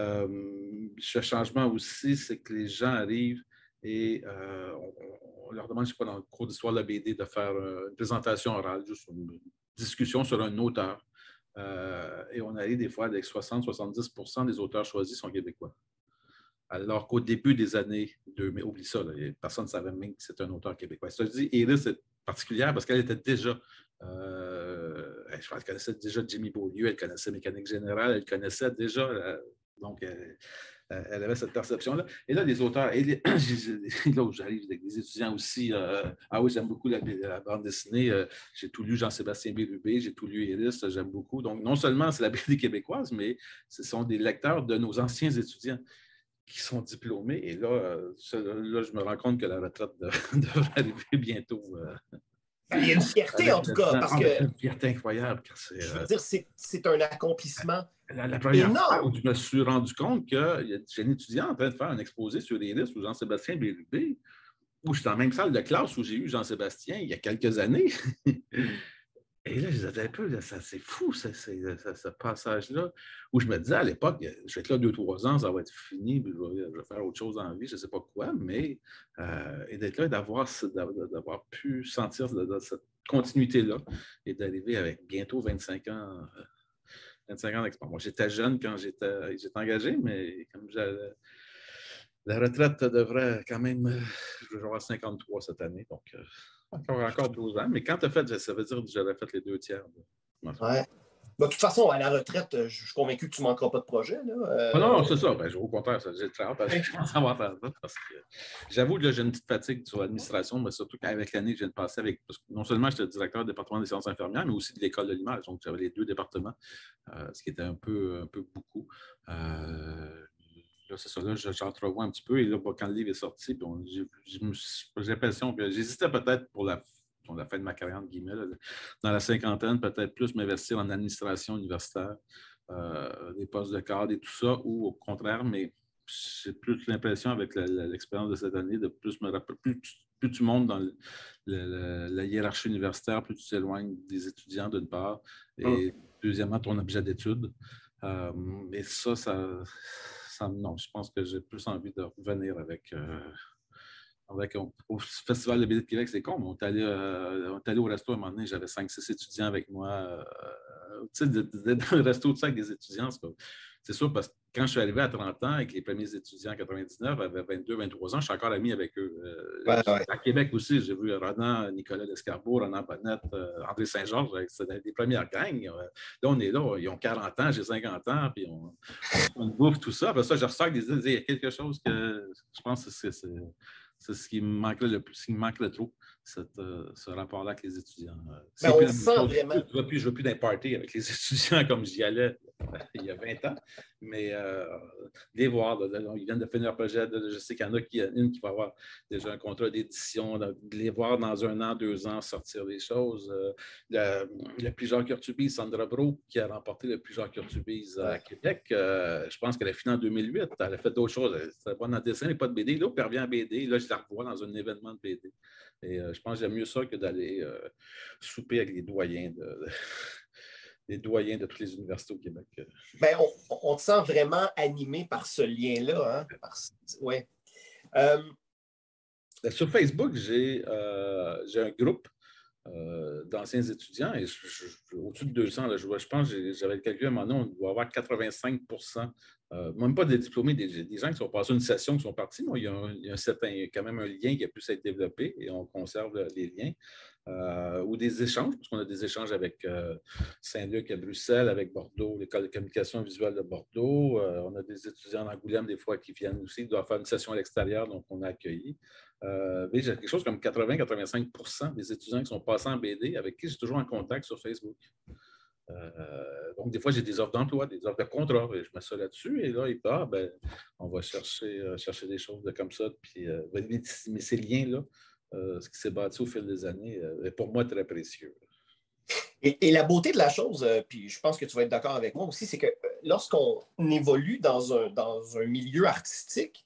ce changement aussi, c'est que les gens arrivent et on leur demande, je ne sais pas, dans le cours d'histoire de la BD, de faire une présentation orale, juste une discussion sur un auteur. Et on arrive des fois avec 60-70% des auteurs choisis sont québécois. Alors qu'au début des années 2000, oublie ça, là, personne ne savait même que c'était un auteur québécois. Ça, je dis, Iris est particulière parce qu'elle était déjà, je pense qu'elle connaissait déjà Jimmy Beaulieu, elle connaissait Mécanique Générale, elle connaissait déjà, donc elle avait cette perception-là. Et là, les auteurs, là où j'arrive avec des étudiants aussi, ah oui, j'aime beaucoup la bande dessinée, j'ai tout lu Jean-Sébastien Bérubé, j'ai tout lu Iris, j'aime beaucoup. Donc, non seulement c'est la BD québécoise, mais ce sont des lecteurs de nos anciens étudiants qui sont diplômés. Et là, je me rends compte que la retraite devrait arriver bientôt. Il y a une fierté, en tout cas, parce que... Une fierté incroyable. Je veux dire, c'est un accomplissement la première énorme. fois où je me suis rendu compte que j'ai un étudiant en train de faire un exposé sur Iris ou Jean-Sébastien Bérubé, où j'étais en même salle de classe où j'ai eu Jean-Sébastien il y a quelques années. Et là, je disais un peu, c'est fou, ce passage-là, où je me disais à l'époque, je vais être là 2-3 ans, ça va être fini, puis je vais faire autre chose dans la vie, je ne sais pas quoi, mais et d'être là, d'avoir pu sentir cette continuité-là et d'arriver avec bientôt 25 ans d'expérience. Moi, j'étais jeune quand j'étais engagé, mais comme la retraite devrait quand même, je vais avoir 53 cette année, donc... Encore 12 ans, mais quand tu as fait, ça veut dire que j'avais fait les 2 tiers. Ouais. De toute façon, à la retraite, je suis convaincu que tu ne manqueras pas de projet. Non, c'est ça. Au contraire, j'ai très hâte. Je pense avoir fait ça parce que j'avoue que j'ai une petite fatigue sur l'administration, mais surtout qu'avec l'année que je viens de passer parce que non seulement j'étais directeur du département des sciences infirmières, mais aussi de l'école de l'image. Donc, j'avais les 2 départements, ce qui était un peu beaucoup. Là, c'est ça, là, j'entrevois un petit peu. Et là, quand le livre est sorti, j'ai l'impression que j'hésitais peut-être pour la fin de ma carrière, entre guillemets, là, dans la cinquantaine, peut-être plus m'investir en administration universitaire, des postes de cadre et tout ça, ou au contraire, mais j'ai plus l'impression avec l'expérience de cette année de plus me rappeler, plus plus tu montes dans la hiérarchie universitaire, plus tu t'éloignes des étudiants, d'une part, et deuxièmement, ton objet d'étude. Et non, je pense que j'ai plus envie de revenir au Festival de BD de Québec, c'est con, mais on est allé au resto à un moment donné, j'avais 5-6 étudiants avec moi. Tu sais, d'être dans le resto tout ça avec des étudiants, c'est sûr, parce que quand je suis arrivé à 30 ans avec les premiers étudiants en 99, j'avais 22-23 ans, je suis encore ami avec eux. À Québec aussi, j'ai vu Ronan, Nicolas Lescarbot, Ronan Bonnette, André Saint-Georges, c'était des premières gangs. Là, on est là, ils ont 40 ans, j'ai 50 ans, puis on bouffe tout ça. Après ça, je ressors des idées, il y a quelque chose que je pense que c'est ce qui me manquait le plus, ce qui me manque le trop, ce rapport-là avec les étudiants. On le sent vraiment. Je ne veux plus d'un party avec les étudiants comme j'y allais il y a 20 ans, mais les voir, ils viennent de finir un projet, je sais qu'il y en a une qui va avoir déjà un contrat d'édition, de les voir dans 1 an, 2 ans sortir des choses. Le prix Jacques Urtubise, Sandra Bro, qui a remporté le prix Jacques Urtubise à Québec, je pense qu'elle a fini en 2008. Elle a fait d'autres choses. C'était pas dans le dessin, mais pas de BD. Là, elle revient en BD. Là, je la revois dans un événement de BD. Et je pense que j'aime mieux ça que d'aller souper avec les doyens de toutes les universités au Québec. Ben, on te sent vraiment animé par ce lien-là. Hein? Ouais. Sur Facebook, j'ai un groupe d'anciens étudiants et au-dessus de 200, là, je pense que j'avais calculé à un moment donné, on doit avoir 85 même pas des diplômés, des gens qui sont passés une session, qui sont partis, mais il y a quand même un lien qui a pu s'être développé et on conserve les liens. Ou des échanges, parce qu'on a des échanges avec Saint-Luc à Bruxelles, avec Bordeaux, l'École de communication visuelle de Bordeaux. On a des étudiants d'Angoulême, des fois, qui viennent aussi, ils doivent faire une session à l'extérieur, donc on a accueilli. Mais j'ai quelque chose comme 80-85 des étudiants qui sont passés en BD avec qui j'ai toujours en contact sur Facebook. Donc, des fois, j'ai des offres d'emploi, des offres de contrat, et je mets ça là-dessus, et là, on va chercher des choses comme ça. Puis, mais ces liens-là, ce qui s'est bâti au fil des années, est pour moi très précieux. Et la beauté de la chose, puis je pense que tu vas être d'accord avec moi aussi, c'est que lorsqu'on évolue dans un milieu artistique,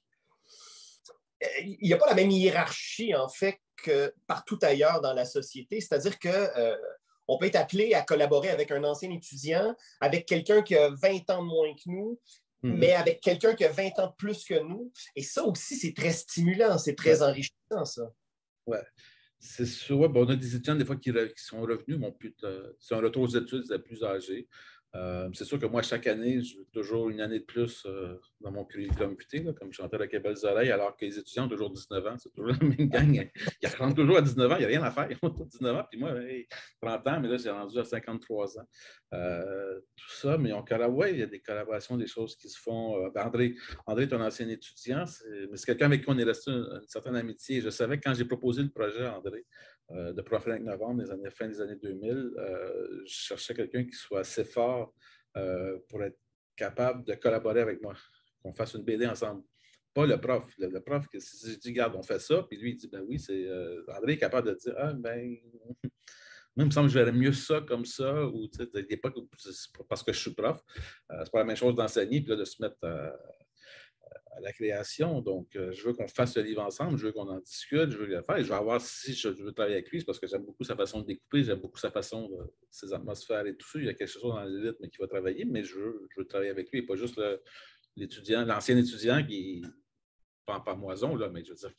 il n'y a pas la même hiérarchie, en fait, que partout ailleurs dans la société. C'est-à-dire que on peut être appelé à collaborer avec un ancien étudiant, avec quelqu'un qui a 20 ans de moins que nous, mais avec quelqu'un qui a 20 ans de plus que nous. Et ça aussi, c'est très stimulant, c'est très enrichissant, ça. Oui. C'est sûr. Ouais, on a des étudiants, des fois, qui sont revenus, c'est un retour aux études, c'est plus âgés. C'est sûr que moi, chaque année, je veux toujours une année de plus dans mon curriculum vitae, comme chanteur avec les belles oreilles, alors que les étudiants ont toujours 19 ans. C'est toujours la même gang. Ils rentrent toujours à 19 ans, il n'y a rien à faire. Ils ont 19 ans, puis moi, 30 ans, mais là, j'ai rendu à 53 ans. Tout ça, mais il y a des collaborations, des choses qui se font. André est un ancien étudiant, mais c'est quelqu'un avec qui on est resté une certaine amitié. Je savais que quand j'ai proposé le projet à André, de Profil Novembre, fin des années 2000, je cherchais quelqu'un qui soit assez fort pour être capable de collaborer avec moi, qu'on fasse une BD ensemble. Pas le prof. Le prof, si je dis, regarde, on fait ça, puis lui, il dit, ben oui, André est capable de dire, moi, il me semble que je verrais mieux ça comme ça, ou tu sais, pas parce que je suis prof. C'est pas la même chose d'enseigner, puis là, de se mettre à la création. Donc, je veux qu'on fasse ce livre ensemble, je veux qu'on en discute, je veux le faire. Je vais voir si je veux travailler avec lui, c'est parce que j'aime beaucoup sa façon de découper, j'aime beaucoup sa façon ses atmosphères et tout ça. Il y a quelque chose dans le rythme qui va travailler, mais je veux travailler avec lui, et pas juste l'ancien étudiant qui, pas en pamoison, là, mais je veux dire,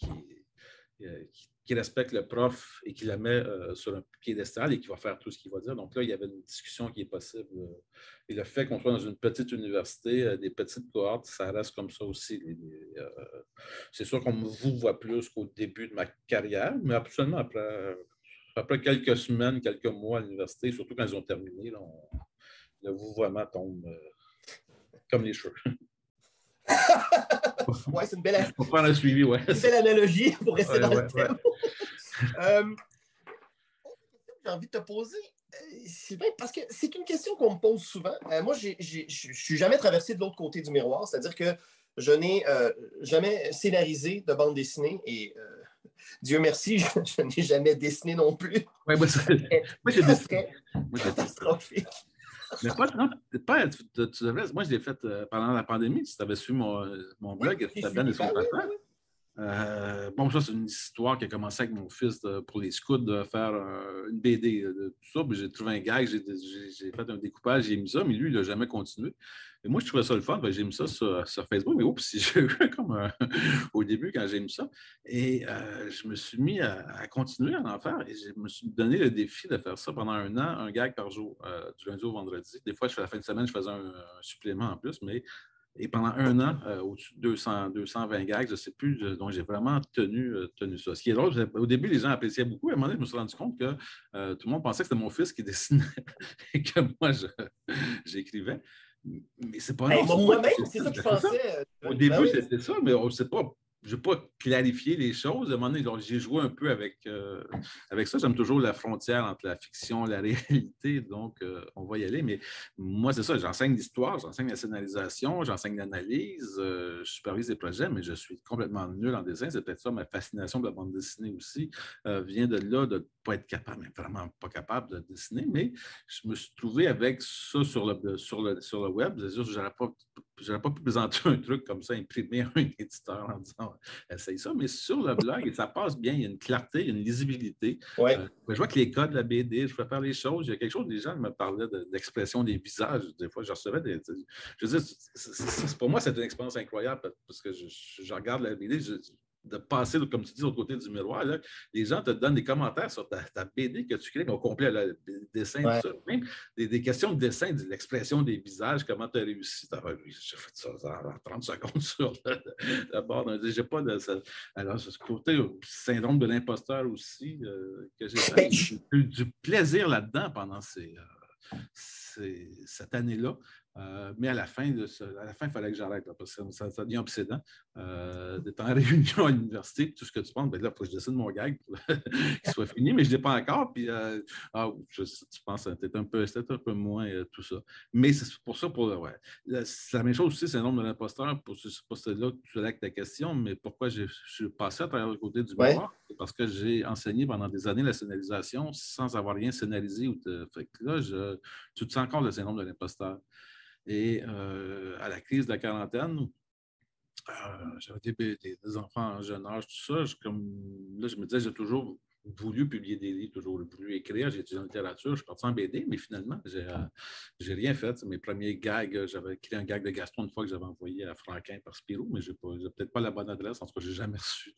qui respecte le prof et qui le met sur un piédestal et qui va faire tout ce qu'il va dire. Donc là, il y avait une discussion qui est possible. Et le fait qu'on soit dans une petite université, des petites cohortes, ça reste comme ça aussi. C'est sûr qu'on vous voit plus qu'au début de ma carrière, mais absolument après quelques semaines, quelques mois à l'université, surtout quand ils ont terminé, là, le vouvoiement tombe comme les cheveux. Oui, c'est une belle, on prend un suivi, ouais. Une belle analogie pour rester dans le thème. J'ai envie de te poser, Sylvain, parce que c'est une question qu'on me pose souvent. Moi, je ne suis jamais traversé de l'autre côté du miroir, c'est-à-dire que je n'ai jamais scénarisé de bande dessinée et Dieu merci, je n'ai jamais dessiné non plus. Ouais, moi, j'ai dessiné. Catastrophique. Mais tu devrais. Moi, je l'ai fait pendant la pandémie. Si tu avais suivi mon blog, c'était bien de son papa. Bon, ça, c'est une histoire qui a commencé avec mon fils pour les scouts de faire une BD de tout ça. Puis j'ai trouvé un gag, j'ai fait un découpage, j'ai mis ça, mais lui, il n'a jamais continué. Et moi, je trouvais ça le fun. J'ai mis ça sur Facebook, mais oups, j'ai eu comme au début quand j'ai mis ça. Et je me suis mis à continuer à en faire. Et je me suis donné le défi de faire ça pendant un an, un gag par jour, du lundi au vendredi. Des fois, à la fin de semaine, je faisais un supplément en plus, mais et pendant un an, au-dessus de 220 gags, je ne sais plus, donc j'ai vraiment tenu ça. Ce qui est drôle, au début, les gens appréciaient beaucoup. À un moment donné, je me suis rendu compte que tout le monde pensait que c'était mon fils qui dessinait et que moi, j'écrivais. Mais c'est pas Hey, non, c'est moi-même, pas c'est ça que je c'est ça. pensais. Au Ben début, oui. c'était ça, mais on ne sait pas. Je n'ai pas clarifié les choses. À un moment donné, j'ai joué un peu avec ça. J'aime toujours la frontière entre la fiction et la réalité, donc on va y aller. Mais moi, c'est ça, j'enseigne l'histoire, j'enseigne la scénarisation, j'enseigne l'analyse, je supervise des projets, mais je suis complètement nul en dessin. C'est peut-être ça, ma fascination de la bande dessinée aussi vient de là, de ne pas être capable, mais vraiment pas capable de dessiner. Mais je me suis trouvé avec ça sur le web. C'est-à-dire que je n'aurais pas pu présenter un truc comme ça, imprimer un éditeur en disant essaye ça, mais sur le blog, et ça passe bien, il y a une clarté, il y a une lisibilité. Ouais. Je vois que les codes de la BD, je peux faire les choses. Il y a quelque chose, des gens me parlaient d'expression des visages. Des fois, je recevais des. Je veux dire, pour moi, c'est une expérience incroyable parce que je regarde la BD, de passer, comme tu dis, de l'autre côté du miroir, là, les gens te donnent des commentaires sur ta BD que tu crées, au complet, le dessin, tout ça. Même des questions de dessin, de l'expression des visages, comment tu as réussi. J'ai fait ça en 30 secondes sur le bord. J'ai pas de. Alors, ce côté syndrome de l'imposteur aussi que j'ai fait. J'ai eu du plaisir là-dedans pendant cette année-là. Mais à la fin, il fallait que j'arrête là, parce que ça devient obsédant. D'être en réunion à l'université, tout ce que tu penses, ben là, il faut que je dessine mon gag pour qu'il soit fini, mais je ne l'ai pas encore. Puis, tu penses que c'était un peu moins tout ça. Mais c'est pour ça, c'est la même chose aussi, c'est le nombre de l'imposteur. C'est pas celle-là que tu allais avec ta question, mais pourquoi je suis passé à travers le côté du miroir? C'est parce que j'ai enseigné pendant des années la scénarisation sans avoir rien scénarisé. Fait que là, tu te sens encore le syndrome de l'imposteur. Et à la crise de la quarantaine, j'avais des enfants en jeune âge, tout ça. Je me disais, j'ai toujours voulu publier des livres, toujours voulu écrire. J'ai étudié en littérature, je suis parti en BD, mais finalement, j'ai rien fait. Mes premiers gags, j'avais écrit un gag de Gaston une fois que j'avais envoyé à Franquin par Spirou, mais je n'ai peut-être pas la bonne adresse. En tout cas, je n'ai jamais reçu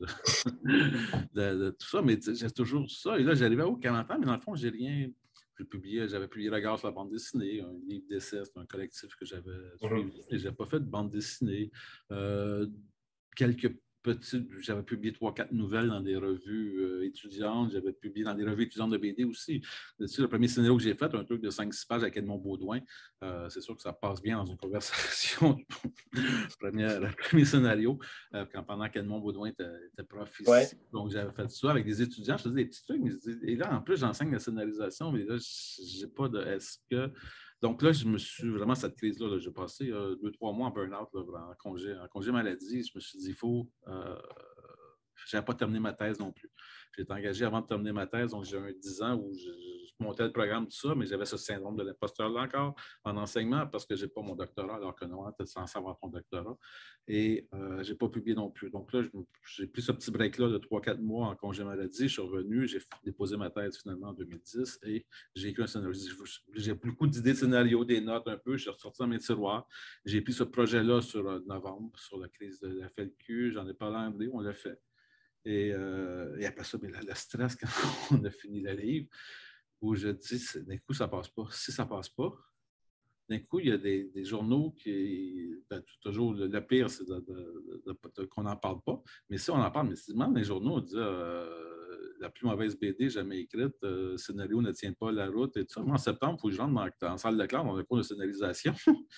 de tout ça, mais j'ai toujours ça. Et là, j'arrivais aux 40 ans, mais dans le fond, j'ai rien. J'avais publié Regard sur la bande dessinée, un livre d'essai, c'est un collectif que j'avais suivi, mais je n'ai pas fait de bande dessinée. Quelques petites, j'avais publié 3-4 nouvelles dans des revues étudiantes, j'avais publié dans des revues étudiantes de BD aussi. Le premier scénario que j'ai fait, un truc de 5-6 pages avec Edmond Baudouin, c'est sûr que ça passe bien dans une conversation. le premier scénario, pendant qu'Edmond Baudouin était prof ici. Ouais. Donc, j'avais fait ça avec des étudiants, je faisais des petits trucs, et là, en plus, j'enseigne la scénarisation, mais là, j'ai pas de est-ce que. Donc là, je me suis vraiment, cette crise-là, j'ai passé 2-3 mois en burn-out, en congé maladie. Je me suis dit, il faut. Je n'avais pas terminé ma thèse non plus. J'ai été engagé avant de terminer ma thèse, donc j'ai eu 10 ans où je montais le programme, tout ça, mais j'avais ce syndrome de l'imposteur-là encore en enseignement parce que je n'ai pas mon doctorat, alors que normalement, tu es censé avoir ton doctorat. Et je n'ai pas publié non plus. Donc là, j'ai pris ce petit break-là de 3-4 mois en congé maladie. Je suis revenu, j'ai déposé ma thèse finalement en 2010 et j'ai écrit un scénario. J'ai beaucoup d'idées de scénarios, des notes un peu. Je suis ressorti dans mes tiroirs. J'ai pris ce projet-là sur novembre, sur la crise de la FLQ. J'en ai parlé en André, on l'a fait. Et après ça, le stress quand on a fini le livre, où je dis, d'un coup, ça ne passe pas. Si ça ne passe pas, d'un coup, il y a des journaux qui. Toujours, le pire, c'est qu'on n'en parle pas. Mais si on en parle, mais si dans les journaux, on dit la plus mauvaise BD jamais écrite, le scénario ne tient pas la route et tout ça. Moi, en septembre, il faut que je rentre dans salle de classe, dans le cours de scénarisation.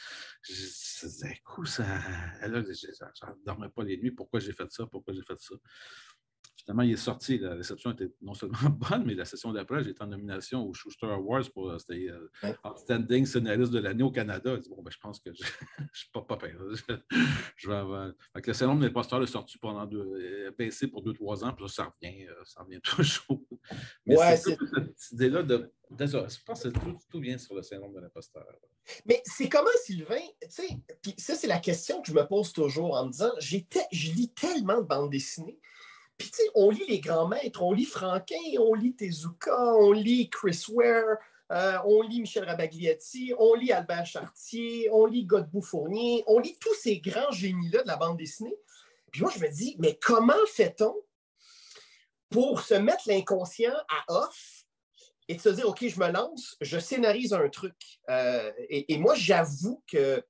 D'un coup, ça. Là, je ne dormais pas les nuits. Pourquoi j'ai fait ça? Pourquoi j'ai fait ça? Finalement, il est sorti. La réception était non seulement bonne, mais la session d'après, j'ai été en nomination au Schuster Awards pour c'était Outstanding Scénariste de l'année au Canada. Je dis, bon, ben, je pense que je ne suis pas pire. Je vais avoir... Fait le syndrome de l'imposteur est sorti pendant baissé pour 2-3 ans, puis là, ça revient toujours. Mais Ouais, c'est cette idée-là je pense que tout vient sur le syndrome de l'imposteur. Mais c'est comment, Sylvain, tu sais, puis ça, c'est la question que je me pose toujours en me disant, je lis tellement de bandes dessinées. Puis, tu sais, on lit les grands maîtres, on lit Franquin, on lit Tezuka, on lit Chris Ware, on lit Michel Rabagliati, on lit Albert Chartier, on lit Godbout Fournier, on lit tous ces grands génies-là de la bande dessinée. Puis moi, je me dis, mais comment fait-on pour se mettre l'inconscient à off et de se dire, OK, je me lance, je scénarise un truc. Et moi, j'avoue que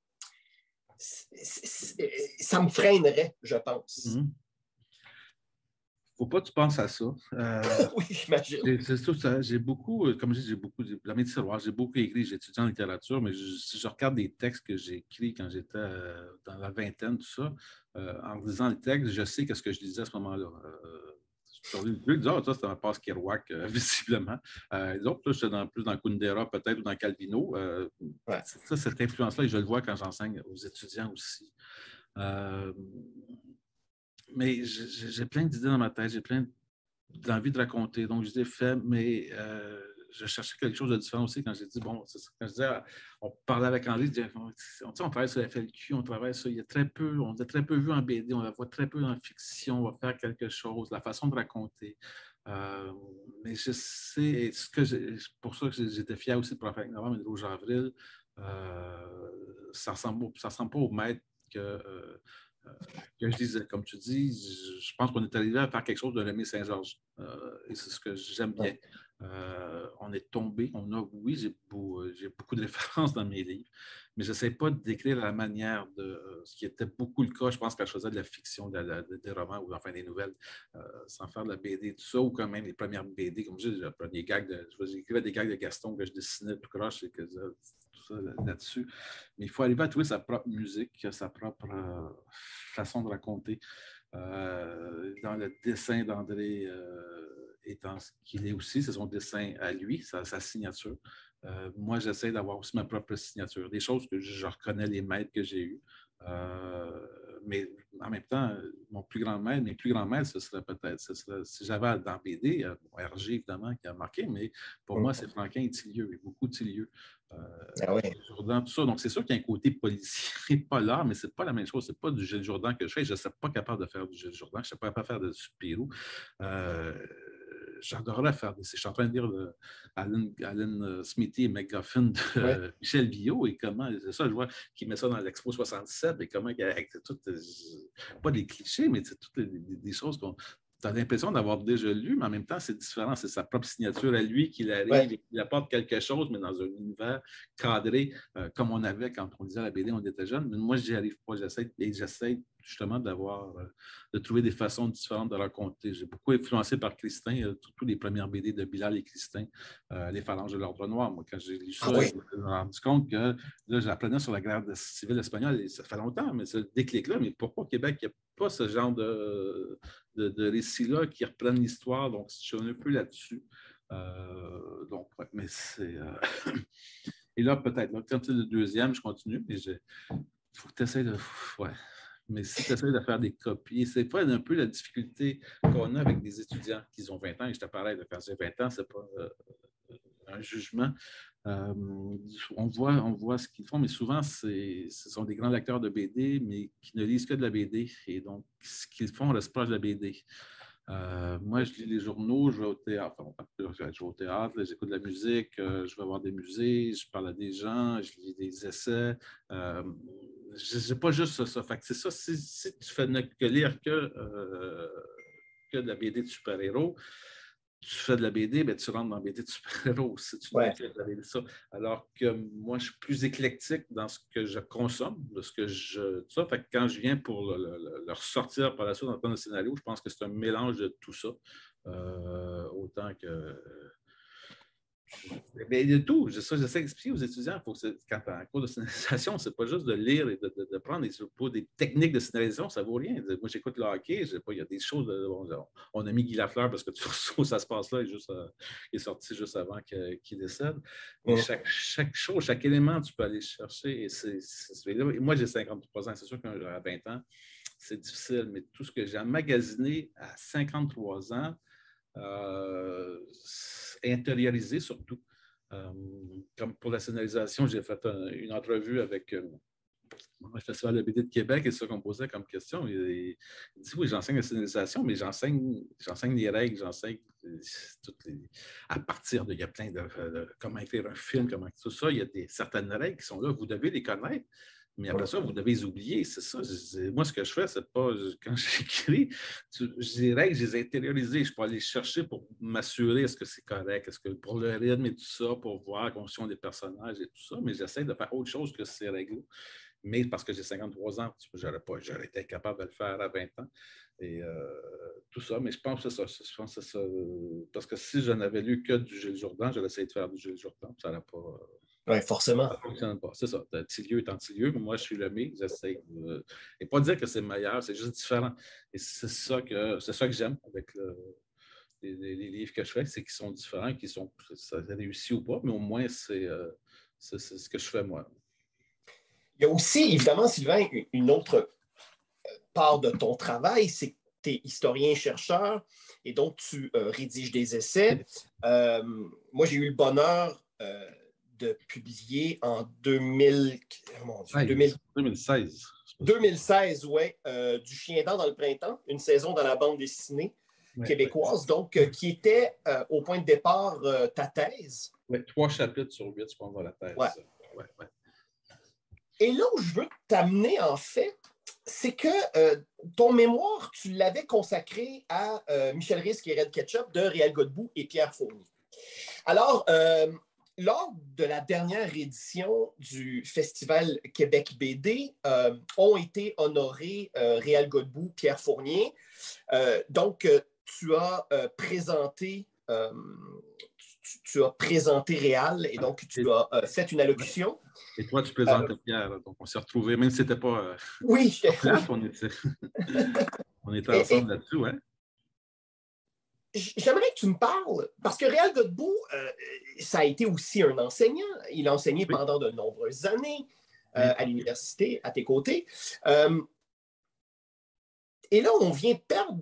ça me freinerait, je pense. Mm-hmm. Faut pas que tu penses à ça. Oui, j'imagine. C'est ça. J'ai beaucoup, comme je dis, dans mes tiroirs, j'ai beaucoup écrit, j'ai étudié en littérature, mais si je regarde des textes que j'ai écrits quand j'étais dans la vingtaine, tout ça, en lisant les textes, je sais qu'est-ce que je lisais à ce moment-là. Sur les trucs, ça, c'était un passe Kerouac, visiblement. Les autres, là, j'étais plus dans Kundera, peut-être, ou dans Calvino. Ouais. Ça, cette influence-là, et je le vois quand j'enseigne aux étudiants aussi. Mais j'ai plein d'idées dans ma tête, j'ai plein d'envie de raconter. Donc, je les ai fait, mais je cherchais quelque chose de différent aussi quand j'ai dit, bon, quand je disais, on parlait avec Henri, on travaille sur la FLQ, on travaille sur, il y a très peu, on a très peu vu en BD, on la voit très peu en fiction, on va faire quelque chose, la façon de raconter. Mais je sais, pour ça que j'étais fier aussi de Prof. Novembre et de Rouge-Avril, ça ne ressemble pas au maître que je disais. Comme tu dis, je pense qu'on est arrivé à faire quelque chose de l'Aimé Saint-Georges. Et c'est ce que j'aime bien. On est tombé, oui, j'ai beaucoup de références dans mes livres, mais je n'essaie pas de décrire la manière de ce qui était beaucoup le cas, je pense, quand je faisais de la fiction, des romans ou enfin des nouvelles, sans faire de la BD, tout ça, ou quand même les premières BD, comme je dis, j'écrivais des gags de Gaston que je dessinais tout croche et que tout ça là-dessus. Mais il faut arriver à trouver sa propre musique, sa propre façon de raconter. Dans le dessin d'André étant ce qu'il est aussi, c'est son dessin à lui, sa signature. Moi, j'essaie d'avoir aussi ma propre signature, des choses que je reconnais les maîtres que j'ai eus. Mais en même temps, mes plus grands maîtres, ce serait peut-être, si j'avais dans BD, RG évidemment qui a marqué, mais pour moi, c'est Franquin et Tillieux, et beaucoup de Tillieux. Jourdan, tout ça. Donc, c'est sûr qu'il y a un côté policier, polar, mais ce n'est pas la même chose. Ce n'est pas du Gilles Jourdan que je fais. Je ne suis pas capable de faire du Gilles Jourdan. Je ne suis pas capable de faire de Spirou. J'adorerais faire je suis en train de lire Alan Smithy et McGuffin de Michel Biot et comment, c'est ça, je vois qu'il met ça dans l'Expo 77 et comment, avec toutes, pas des clichés, mais c'est toutes des choses qu'on. Tu as l'impression d'avoir déjà lu, mais en même temps, c'est différent. C'est sa propre signature à lui qu'il arrive et qu'il apporte quelque chose, mais dans un univers cadré, comme on avait quand on lisait la BD, on était jeune. Mais moi, je n'y arrive pas. J'essaie justement de trouver des façons différentes de raconter. J'ai beaucoup influencé par Christin, surtout les premières BD de Bilal et Christin, Les Phalanges de l'Ordre Noir. Moi, quand j'ai lu ça, je me suis rendu compte que là, j'apprenais sur la guerre civile espagnole, et ça fait longtemps, mais ce déclic-là, mais pourquoi au Québec, il n'y a pas ce genre de récits-là qui reprennent l'histoire? Donc, je suis un peu là-dessus. Donc, ouais, mais c'est... Et là, peut-être, quand c'est le deuxième, je continue, mais il faut que tu essaies de... Ouais. Mais si tu essaies de faire des copies, c'est pas un peu la difficulté qu'on a avec des étudiants qui ont 20 ans, et je te parlais de quand j'ai 20 ans, c'est pas un jugement. On voit ce qu'ils font, mais souvent, ce sont des grands lecteurs de BD, mais qui ne lisent que de la BD. Et donc, ce qu'ils font reste proche de la BD. Moi, je lis les journaux, je vais au théâtre, j'écoute de la musique, je vais voir des musées, je parle à des gens, je lis des essais. Je n'ai pas juste ça. Fait que c'est ça, si tu fais que lire que de la BD de super-héros, tu fais de la BD, ben, tu rentres dans la BD de super-héros si tu n'as que de la BD de ça. Alors que moi, je suis plus éclectique dans ce que je consomme, de ce que tout ça. Fait que quand je viens pour le ressortir par la suite dans le plan de scénario, je pense que c'est un mélange de tout ça. Autant que Mais de tout, j'essaie d'expliquer aux étudiants. Faut que quand tu es en cours de scénarisation, c'est pas juste de lire et de prendre des techniques de scénarisation, ça vaut rien. Moi, j'écoute le hockey, il y a des choses. On a mis Guy Lafleur parce que tu vois, ça se passe là, il est sorti juste avant qu'il décède. Mais chaque chose, chaque élément, tu peux aller chercher. Moi, j'ai 53 ans, c'est sûr qu'à 20 ans, c'est difficile, mais tout ce que j'ai emmagasiné à 53 ans, intériorisé surtout. Comme pour la scénarisation, j'ai fait une entrevue avec le Festival de BD de Québec et c'est ça qu'on me posait comme question. Il dit oui, j'enseigne la scénarisation, mais j'enseigne les règles, j'enseigne à partir de. Il y a plein de comment écrire un film, comment tout ça. Il y a certaines règles qui sont là, vous devez les connaître. Mais après ça, vous devez les oublier. C'est ça. Moi, ce que je fais, c'est pas. Quand j'écris, les règles, je les intériorise. Je peux aller chercher pour m'assurer est-ce que c'est correct, est-ce que pour le rythme et tout ça, pour voir la conscience des personnages et tout ça. Mais j'essaie de faire autre chose que ces règles-là. Mais parce que j'ai 53 ans, j'aurais été capable de le faire à 20 ans. Et tout ça. Mais je pense que c'est ça. Je pense que c'est ça. Parce que si je n'avais lu que du Gilles Jourdan, j'aurais essayé de faire du Gilles Jourdan. Ça n'aurait pas. Oui, forcément. Ça ne fonctionne pas. C'est ça. Tilieu est en Tilieu, mais moi, je suis le mien. J'essaie de. Et pas dire que c'est meilleur, c'est juste différent. Et c'est ça que j'aime avec les livres que je fais, c'est qu'ils sont différents, ça réussit ou pas, mais au moins, c'est ce que je fais moi. Il y a aussi, évidemment, Sylvain, une autre part de ton travail, c'est que tu es historien-chercheur et donc tu rédiges des essais. Moi, j'ai eu le bonheur de publier en 2016. 2016, oui, Du Chien dent dans le printemps, une saison dans la bande dessinée québécoise, donc qui était au point de départ ta thèse. Oui, 3 chapitres sur 8, je pense, dans la thèse. Ouais. Et là où je veux t'amener, en fait, c'est que ton mémoire, tu l'avais consacré à Michel Risque et Red Ketchup de Réal Godbout et Pierre Fournier. Alors, lors de la dernière édition du Festival Québec BD, ont été honorés Réal Godbout, Pierre Fournier. Donc, tu as présenté Réal et donc tu as fait une allocution. Et toi, tu présentais Pierre, donc on s'est retrouvés, même si c'était pas. Oui, on était ensemble là-dessus, hein? J'aimerais que tu me parles, parce que Réal Godbout, ça a été aussi un enseignant. Il a enseigné pendant de nombreuses années à l'université, à tes côtés. Et là, on vient de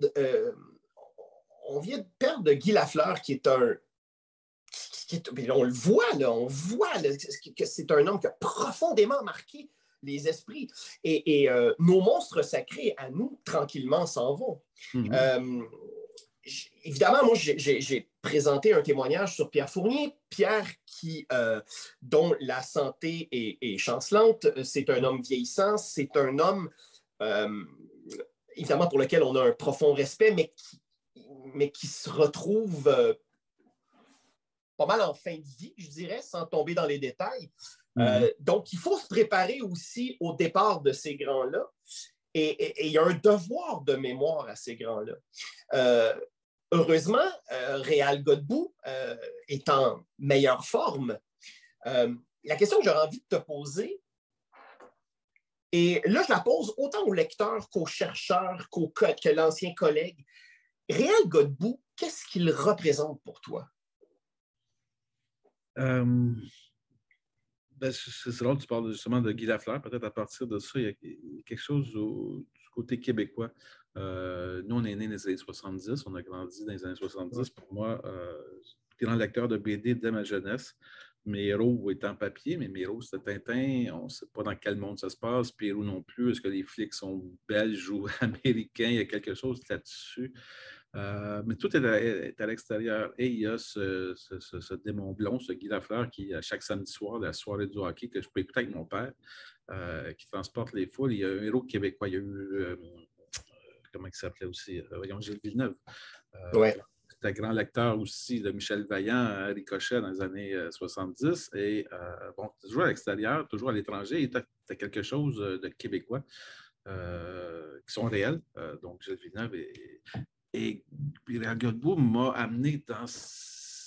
perdre Guy Lafleur, qui est un... on le voit, là, que c'est un homme qui a profondément marqué les esprits. Et nos monstres sacrés, à nous, tranquillement, s'en vont. Évidemment, moi, j'ai présenté un témoignage sur Pierre Fournier. Pierre, dont la santé est chancelante, c'est un homme vieillissant, c'est un homme, évidemment, pour lequel on a un profond respect, mais qui se retrouve pas mal en fin de vie, je dirais, sans tomber dans les détails. Donc, il faut se préparer aussi au départ de ces grands-là. Et il y a un devoir de mémoire à ces grands-là. Heureusement, Réal Godbout est en meilleure forme. La question que j'aurais envie de te poser, et là, je la pose autant aux lecteurs qu'aux chercheurs, que l'ancien collègue. Réal Godbout, qu'est-ce qu'il représente pour toi? C'est drôle, tu parles justement de Guy Lafleur. Peut-être à partir de ça, il y a quelque chose du côté québécois. Nous, on est nés dans les années 70, on a grandi dans les années 70. Pour moi, grand lecteur de BD dès ma jeunesse. Mes héros étant papier, mais mes héros, c'était Tintin. On ne sait pas dans quel monde ça se passe. Pierrot non plus. Est-ce que les flics sont belges ou américains? Il y a quelque chose là-dessus. Mais tout est à l'extérieur. Et il y a ce démon blond, ce Guy Lafleur, qui, chaque samedi soir, la soirée du hockey, que je peux écouter avec mon père, qui transporte les foules. Il y a un héros québécois. Il y a eu, comment il s'appelait aussi? Voyons, Gilles Villeneuve. C'était un grand lecteur aussi de Michel Vaillant à Ricochet dans les années 70. Et bon, toujours à l'extérieur, toujours à l'étranger. C'était quelque chose de québécois qui sont réels. Donc, Gilles Villeneuve et Réal Godbout m'a amené dans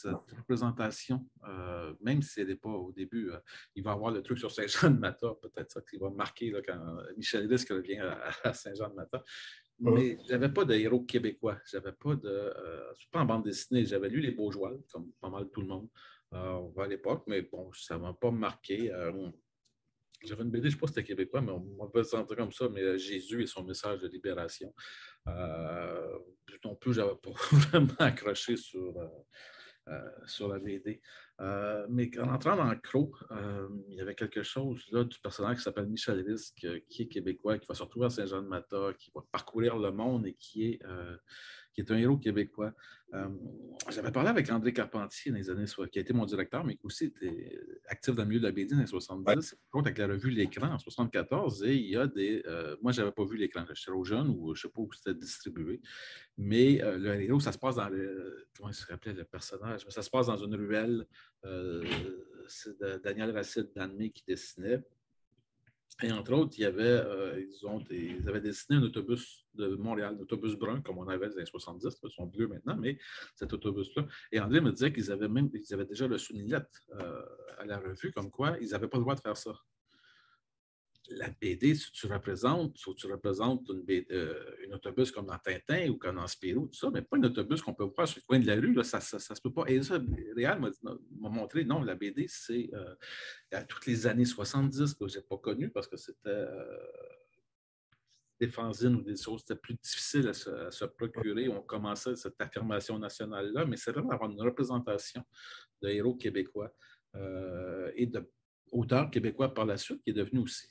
cette représentation, même si elle n'est pas au début, il va y avoir le truc sur Saint-Jean-de-Mata, peut-être ça qui va marquer là, quand Michel Risque revient à Saint-Jean-de-Mata. Mais je n'avais pas de héros québécois. J'avais pas de. Pas en bande dessinée. J'avais lu Les Beaujois, comme pas mal tout le monde à l'époque, mais bon, ça ne m'a pas marqué. J'avais une BD, je ne sais pas si c'était québécois, mais on m'a présenté comme ça, mais Jésus et son message de libération. Non plus, je n'avais pas vraiment accroché sur la BD. Mais en entrant dans le Croc, il y avait quelque chose là du personnage qui s'appelle Michel Risque, qui est québécois, qui va se retrouver à Saint-Jean-de-Mata, qui va parcourir le monde et qui est un héros québécois. J'avais parlé avec André Carpentier dans les années qui a été mon directeur, mais qui aussi était actif dans le milieu de la BD dans les 70. Ouais. Avec la revue L'Écran en 74, et il y a des. Moi, je n'avais pas vu L'Écran. J'étais trop jeune ou je ne sais pas où c'était distribué. Mais le héros, ça se passe dans le. Comment il se rappelait le personnage? Ça se passe dans une ruelle. C'est Daniel Racine-Danmé qui dessinait. Et entre autres, ils avaient dessiné un autobus de Montréal, un autobus brun, comme on avait dans les années 70, ils sont bleus maintenant, mais cet autobus-là. Et André me disait qu'ils avaient déjà reçu une lettre à la revue, comme quoi ils n'avaient pas le droit de faire ça. La BD, si tu représentes, un autobus comme dans Tintin ou comme dans Spirou, tout ça, mais pas un autobus qu'on peut voir sur le coin de la rue, là, ça se peut pas. Et ça, Réal m'a montré, non, la BD, c'est à toutes les années 70 que je n'ai pas connu parce que c'était des fanzines ou des choses, c'était plus difficile à se procurer. On commençait cette affirmation nationale-là, mais c'est vraiment avoir une représentation de héros québécois et de auteur québécois par la suite, qui est devenu aussi,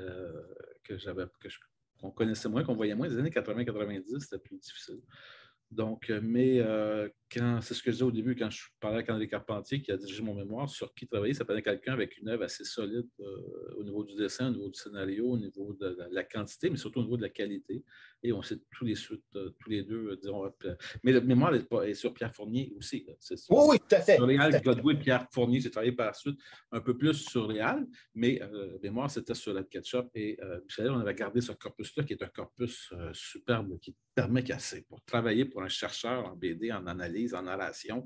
qu'on connaissait moins, qu'on voyait moins. Les années 80-90, c'était plus difficile. Donc, mais c'est ce que je disais au début quand je parlais avec André Carpentier, qui a dirigé mon mémoire, sur qui travailler, ça prenait quelqu'un avec une œuvre assez solide au niveau du dessin, au niveau du scénario, au niveau de la quantité, mais surtout au niveau de la qualité. Et on sait tous les deux, disons. Mais le mémoire est sur Pierre Fournier aussi. Oui, tout à fait. Sur Réal Godbout et Pierre Fournier, j'ai travaillé par la suite un peu plus sur Réal, mais le mémoire, c'était sur la Ketchup. Et Michel, on avait gardé ce corpus-là, qui est un corpus superbe, qui permet pour travailler pour un chercheur en BD, en analyse, en narration.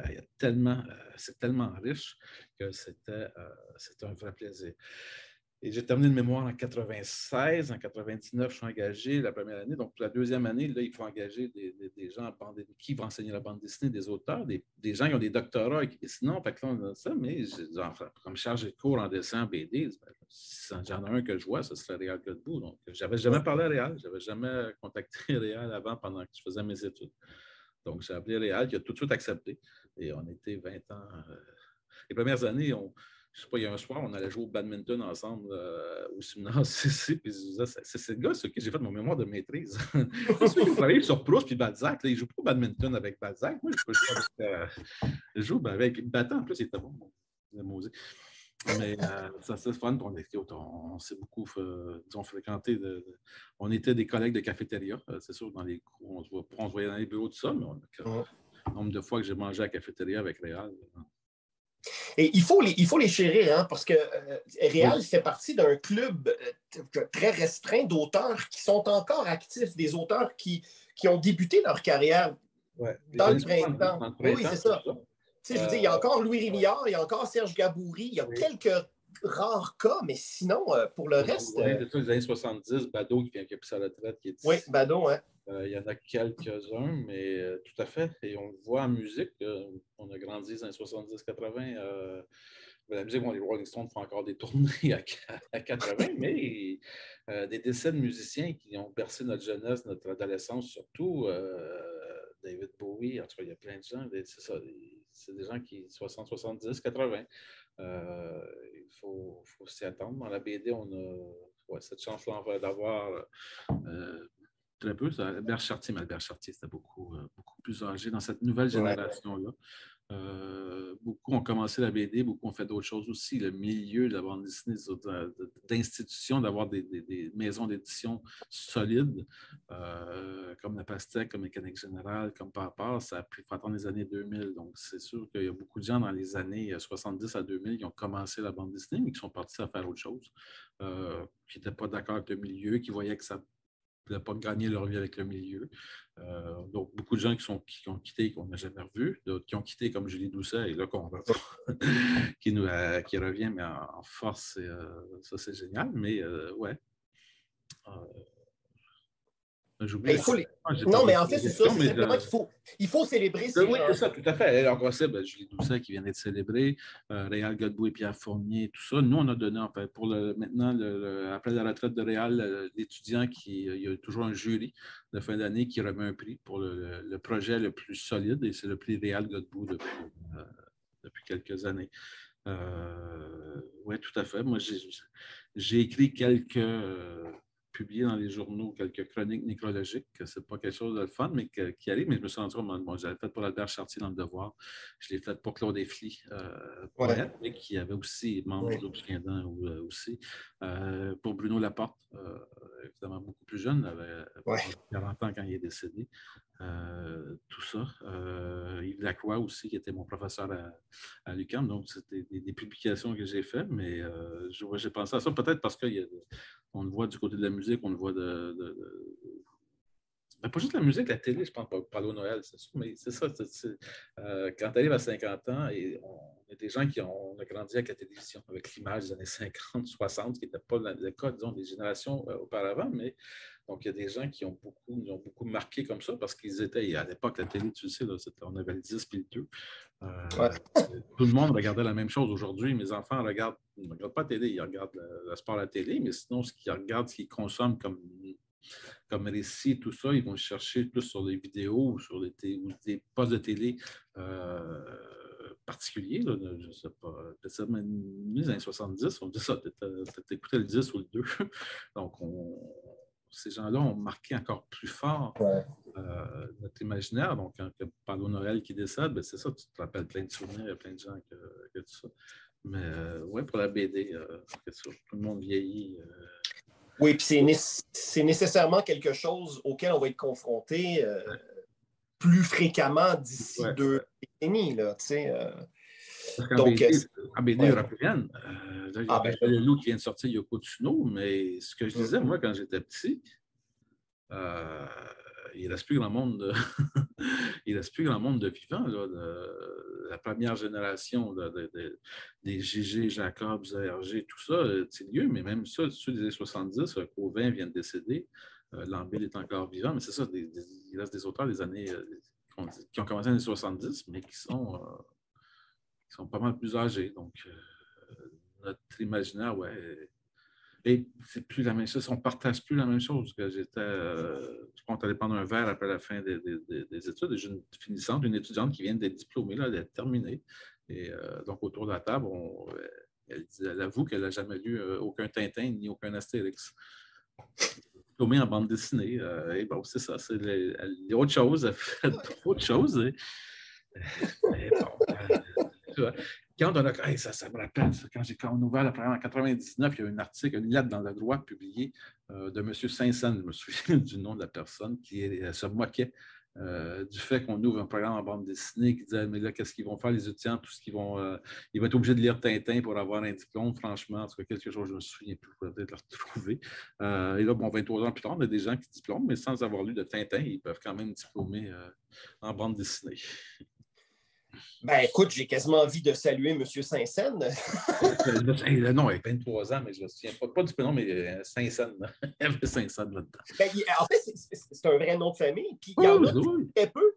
C'est tellement riche que c'était un vrai plaisir. Et j'ai terminé le mémoire en 96. En 99, je suis engagé la première année. Donc, pour la deuxième année, là, il faut engager des gens en bande dessinée. Qui vont enseigner la bande dessinée? Des auteurs, des gens qui ont des doctorats. Sinon, fait que là, on a ça, mais comme chargé de cours en dessin en BD, si j'en ai un que je vois, ce serait Réal Godbout. Donc, je n'avais jamais parlé à Réal. Je n'avais jamais contacté Réal avant pendant que je faisais mes études. Donc, j'ai appelé Réal, qui a tout de suite accepté. Et on était 20 ans. Les premières années, je ne sais pas, il y a un soir, on allait jouer au badminton ensemble au séminaire CC, puis je disais, c'est le gars sur qui j'ai fait mon mémoire de maîtrise. C'est celui qui travaille sur Proust puis Balzac. Là, il ne joue pas au badminton avec Balzac. Moi, je peux jouer avec. Je joue avec Battant, en plus, il était bon. Mais ça, c'est fun. On s'est beaucoup fréquenté. On était des collègues de cafétéria. C'est sûr, dans les cours, on se voyait dans les bureaux, tout ça, mais le nombre de fois que j'ai mangé à la cafétéria avec Réal. Et il faut les chérir, hein, parce que Réal fait partie d'un club très restreint d'auteurs qui sont encore actifs, des auteurs qui ont débuté leur carrière dans le printemps. Oui, c'est ça. Je veux dire, il y a encore Louis Rémillard, il y a encore Serge Gaboury, il y a quelques rares cas, mais sinon, pour le reste. C'est ça, les années 70, Bado qui a pris sa retraite. Qui est ici. Oui, Bado, hein. Il y en a quelques-uns, mais tout à fait. Et on le voit en musique. On a grandi dans les années 70-80. La musique, les Rolling Stones font encore des tournées à 80, mais des décès de musiciens qui ont bercé notre jeunesse, notre adolescence surtout. David Bowie, en tout cas, il y a plein de gens. C'est ça. C'est des gens qui, 60, 70, 80. Il faut s'y attendre. Dans la BD, on a cette chance-là d'avoir très peu. Albert Chartier, mais Albert Chartier, c'était beaucoup plus âgé dans cette nouvelle génération-là. Beaucoup ont commencé la BD, beaucoup ont fait d'autres choses aussi. Le milieu de la bande dessinée, d'institutions, d'avoir des maisons d'édition solides, comme La Pastèque, comme Mécanique Générale, comme Papa, ça a pris attendre les années 2000. Donc, c'est sûr qu'il y a beaucoup de gens dans les années 70 à 2000 qui ont commencé la bande dessinée, mais qui sont partis à faire autre chose, qui n'étaient pas d'accord avec le milieu, qui voyaient que ça pouvaient pas gagner leur vie avec le milieu. Donc, beaucoup de gens qui ont quitté, qu'on n'a jamais revus, d'autres qui ont quitté, comme Julie Doucet, et là, qu'on va qui revient, mais en force. Ça, c'est génial. Mais, ouais. J'oublie Non, mais en fait, c'est ça. C'est simplement qu'il faut célébrer ces oui, gens. c'est ça, tout à fait. Encore ça, Julie Doucet qui vient d'être célébrée, Réal Godbout et Pierre Fournier, tout ça. Nous, on a donné, en fait, pour maintenant, après la retraite de Réal, l'étudiant il y a toujours un jury de fin d'année qui remet un prix pour le projet le plus solide, et c'est le prix Réal Godbout depuis quelques années. Oui, tout à fait. Moi, j'ai écrit publié dans les journaux quelques chroniques nécrologiques. Ce n'est pas quelque chose de fun, mais qui arrive. Mais je me suis rendu compte, bon, j'avais fait pour Albert Chartier dans Le Devoir. Je l'ai fait pour Claude Effly, poète, mais qui avait aussi membre de l'Obscindant aussi. Pour Bruno Laporte, évidemment beaucoup plus jeune, avait 40 ans quand il est décédé. Tout ça. Yves Lacroix aussi, qui était mon professeur à l'UQAM. Donc, c'était des publications que j'ai faites, mais j'ai pensé à ça peut-être parce qu'on le voit du côté de la musique, on le voit ben, pas juste la musique, la télé, je pense pas parler au Noël, c'est sûr, mais c'est ça. Quand tu arrives à 50 ans, et on est des gens on a grandi avec la télévision, avec l'image des années 50, 60, qui n'était pas le cas, disons, des générations auparavant, mais donc il y a des gens qui ont beaucoup marqué comme ça parce qu'ils étaient, à l'époque, la télé, tu le sais, là, on avait le 10 puis le 2. Tout le monde regardait la même chose. Aujourd'hui, mes enfants ne regardent pas la télé, ils regardent le sport à la télé, mais sinon, ce qu'ils regardent, ce qu'ils consomment comme récit, tout ça, ils vont chercher plus sur des vidéos ou sur des postes de télé particuliers. Là, je ne sais pas, peut-être même les années 70, on dit ça, t'écoutais le 10 ou le 2. Donc, ces gens-là ont marqué encore plus fort notre imaginaire. Donc, quand tu parles au Noël qui décède, ben, c'est ça, tu te rappelles plein de souvenirs, il y a plein de gens que tout ça. Mais ouais, pour la BD, tout le monde vieillit. Oui, puis c'est nécessairement quelque chose auquel on va être confronté plus fréquemment d'ici 2 décennies. Là, parce qu'en BD européenne, il y a le loup qui vient de sortir Yoko Tsuno, mais ce que je disais, moi, quand j'étais petit, il ne reste plus grand monde de il reste plus grand monde de vivants. Là, la première génération des Gégé, Jacobs, Hergé, tout ça, c'est lieu, mais même ça, ceux des années 70, Cauvin vient de décéder, Lambille est encore vivant, mais c'est ça, il reste des auteurs des années qui ont commencé dans les années 70, mais qui sont pas mal plus âgés. Donc, notre imaginaire, ouais. Et c'est plus la même chose. On ne partage plus la même chose que j'étais. Je pense aller prendre un verre après la fin des études. J'ai une finissante, une étudiante qui vient d'être diplômée, là, d'être terminée. Et donc, autour de la table, elle avoue qu'elle n'a jamais lu aucun Tintin ni aucun Astérix. Diplômée en bande dessinée. Et bon, c'est ça. C'est autre chose. Elle fait autre chose. Mais bon, quand on a, ça me rappelle, quand on a ouvert la première en 99, il y a eu un article, une lettre dans La Droite publiée de M. Saint-Saëns, je me souviens du nom de la personne, qui se moquait du fait qu'on ouvre un programme en bande dessinée, qui disait, mais là, qu'est-ce qu'ils vont faire les étudiants, tout ce qu'ils vont, ils vont être obligés de lire Tintin pour avoir un diplôme, franchement, en tout cas, quelque chose, je ne me souviens plus, je vais peut-être le retrouver. Et là, bon, 23 ans plus tard, on a des gens qui diplôment, mais sans avoir lu de Tintin, ils peuvent quand même diplômer en bande dessinée. Ben, écoute, j'ai quasiment envie de saluer M. Saint-Saëns. Non, il a 23 ans, mais je ne me souviens pas du prénom, mais Saint-Saëns. Il y avait Saint-Saëns là-dedans. Ben, en fait, c'est un vrai nom de famille, puis il y en a très peu.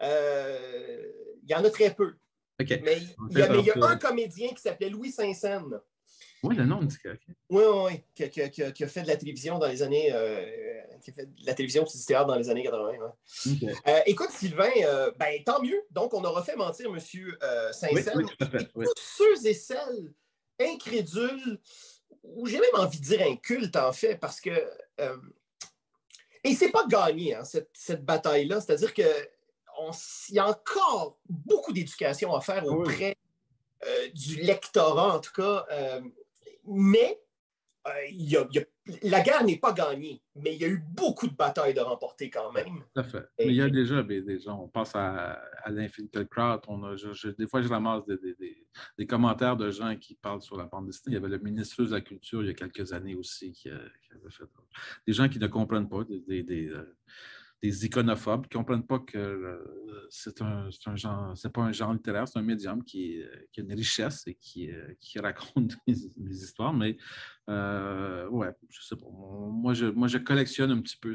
Il y en a très peu. Okay. Mais il y a un comédien qui s'appelait Louis Saint-Saëns. Oui, le nom me dit que. Oui, qui a fait de la télévision dans les années. Qui a fait de la télévision et du théâtre dans les années 80. Ouais. Okay. Écoute, Sylvain, ben, tant mieux. Donc, on aura fait mentir M. Saint-Saëns. Oui. Tous ceux et celles incrédules, ou j'ai même envie de dire incultes, en fait, parce que. Et c'est pas gagné, hein, cette bataille-là. C'est-à-dire qu'il y a encore beaucoup d'éducation à faire auprès du lectorat, en tout cas. Mais la guerre n'est pas gagnée, mais il y a eu beaucoup de batailles de remporter quand même. Tout à fait. Mais il y a déjà des gens, on pense à l'Infinite Crowd, des fois je ramasse des commentaires de gens qui parlent sur la bande dessinée. Il y avait le ministre de la Culture il y a quelques années aussi qui avait fait des gens qui ne comprennent pas, des iconophobes qui ne comprennent pas que c'est pas un genre littéraire, c'est un médium qui a une richesse et qui raconte des histoires. Mais ouais, je sais pas. Moi, je collectionne un petit peu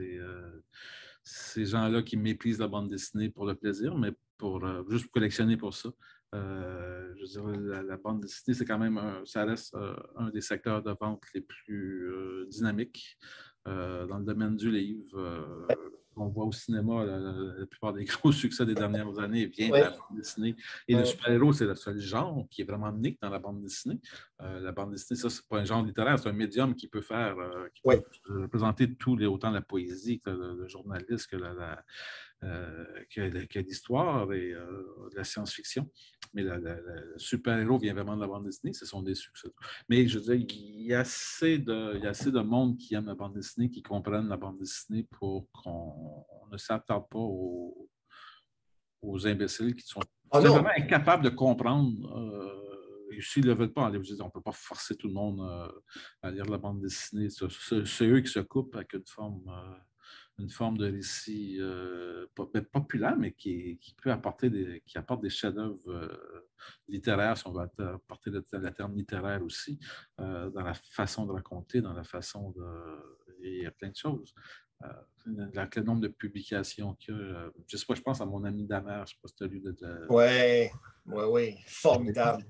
ces gens-là qui méprisent la bande dessinée pour le plaisir, mais juste pour collectionner pour ça. Je veux dire, la bande dessinée, c'est quand même ça reste un des secteurs de vente les plus dynamiques dans le domaine du livre. On voit au cinéma, la plupart des gros succès des dernières années viennent de la bande dessinée. Et le super-héros, c'est le seul genre qui est vraiment unique dans la bande dessinée. La bande dessinée, ça, c'est pas un genre littéraire, c'est un médium qui peut faire, qui peut représenter autant la poésie que le journalisme que l'histoire et la science-fiction. Mais le super-héros vient vraiment de la bande dessinée, ce sont des succès. Mais je veux dire, il y a assez de monde qui aime la bande dessinée, qui comprennent la bande dessinée pour qu'on ne s'attarde pas aux imbéciles qui sont vraiment incapables de comprendre. Et s'ils ne le veulent pas, on ne peut pas forcer tout le monde à lire la bande dessinée. C'est eux qui se coupent avec une forme de récit populaire, mais qui peut apporte des chefs-d'œuvre littéraires, si on veut apporter le terme littéraire aussi, dans la façon de raconter, dans la façon de... Il y a plein de choses. Le nombre de publications qu'il y a. Je sais pas, je pense à mon ami Damer, je ne sais pas si tu as lu Oui, formidable.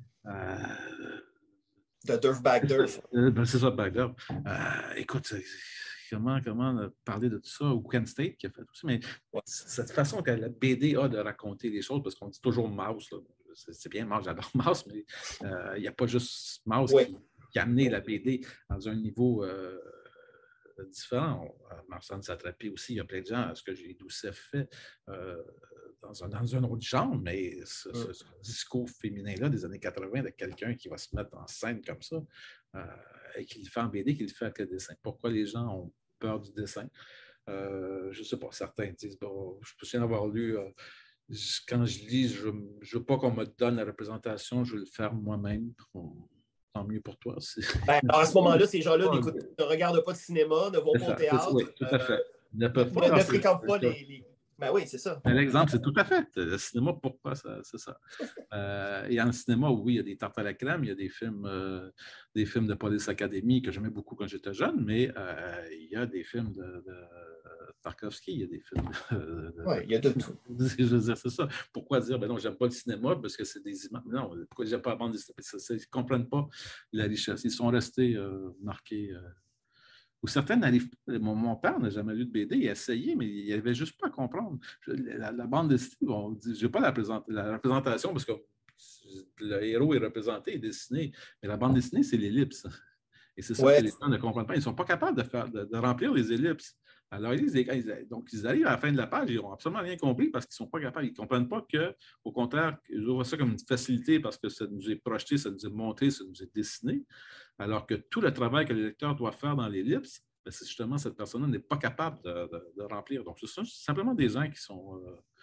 De Durf Bagdurf. C'est ça, Bagdurf. Écoute, comment parler de tout ça, ou Kent State qui a fait tout ça, mais cette façon que la BD a de raconter les choses, parce qu'on dit toujours Mouse, là. C'est bien Mouse, j'adore Mouse, mais il n'y a pas juste Mouse qui a amené la BD dans un niveau différent. Marcel Satrapi aussi, il y a plein de gens, ce que j'ai Doucet fait dans un autre genre, mais ce discours féminin-là des années 80 de quelqu'un qui va se mettre en scène comme ça et qui le fait en BD, qui le fait avec le dessin. Pourquoi les gens ont peur du dessin? Je ne sais pas, certains disent, bon, je peux avoir lu, quand je lis, je ne veux pas qu'on me donne la représentation, je veux le faire moi-même. Tant mieux pour toi. Alors à ce moment-là, ces gens-là ne regardent pas de cinéma, ne vont pas au théâtre. Oui, tout à fait. Ne fréquentent pas les... Ben oui, c'est ça. L'exemple, c'est tout à fait. Le cinéma, pourquoi? C'est ça. Et en cinéma, oui, il y a des tartes à la crème, il y a des films de Police Academy que j'aimais beaucoup quand j'étais jeune, mais il y a des films de Tarkovsky, il y a des films oui, il y a de tout. Je veux dire, c'est ça. Pourquoi dire, ben non, j'aime pas le cinéma parce que c'est des images. Non, pourquoi j'aime pas la bande dessinée? Ils ne comprennent pas la richesse. Ils sont restés marqués. Ou certains n'arrivent pas. Mon père n'a jamais lu de BD, il a essayé, mais il n'avait juste pas à comprendre. La bande dessinée, je n'ai pas la représentation parce que le héros est représenté, il est dessiné, mais la bande dessinée, c'est l'ellipse. Et c'est ça que les gens ne comprennent pas. Ils ne sont pas capables de remplir les ellipses. Alors, donc, ils arrivent à la fin de la page, ils n'ont absolument rien compris parce qu'ils ne sont pas capables. Ils ne comprennent pas qu'au contraire, ils ouvrent ça comme une facilité parce que ça nous est projeté, ça nous est monté, ça nous est dessiné. Alors que tout le travail que le lecteur doit faire dans l'ellipse, c'est justement cette personne-là n'est pas capable de remplir. Donc, c'est simplement des gens qui sont...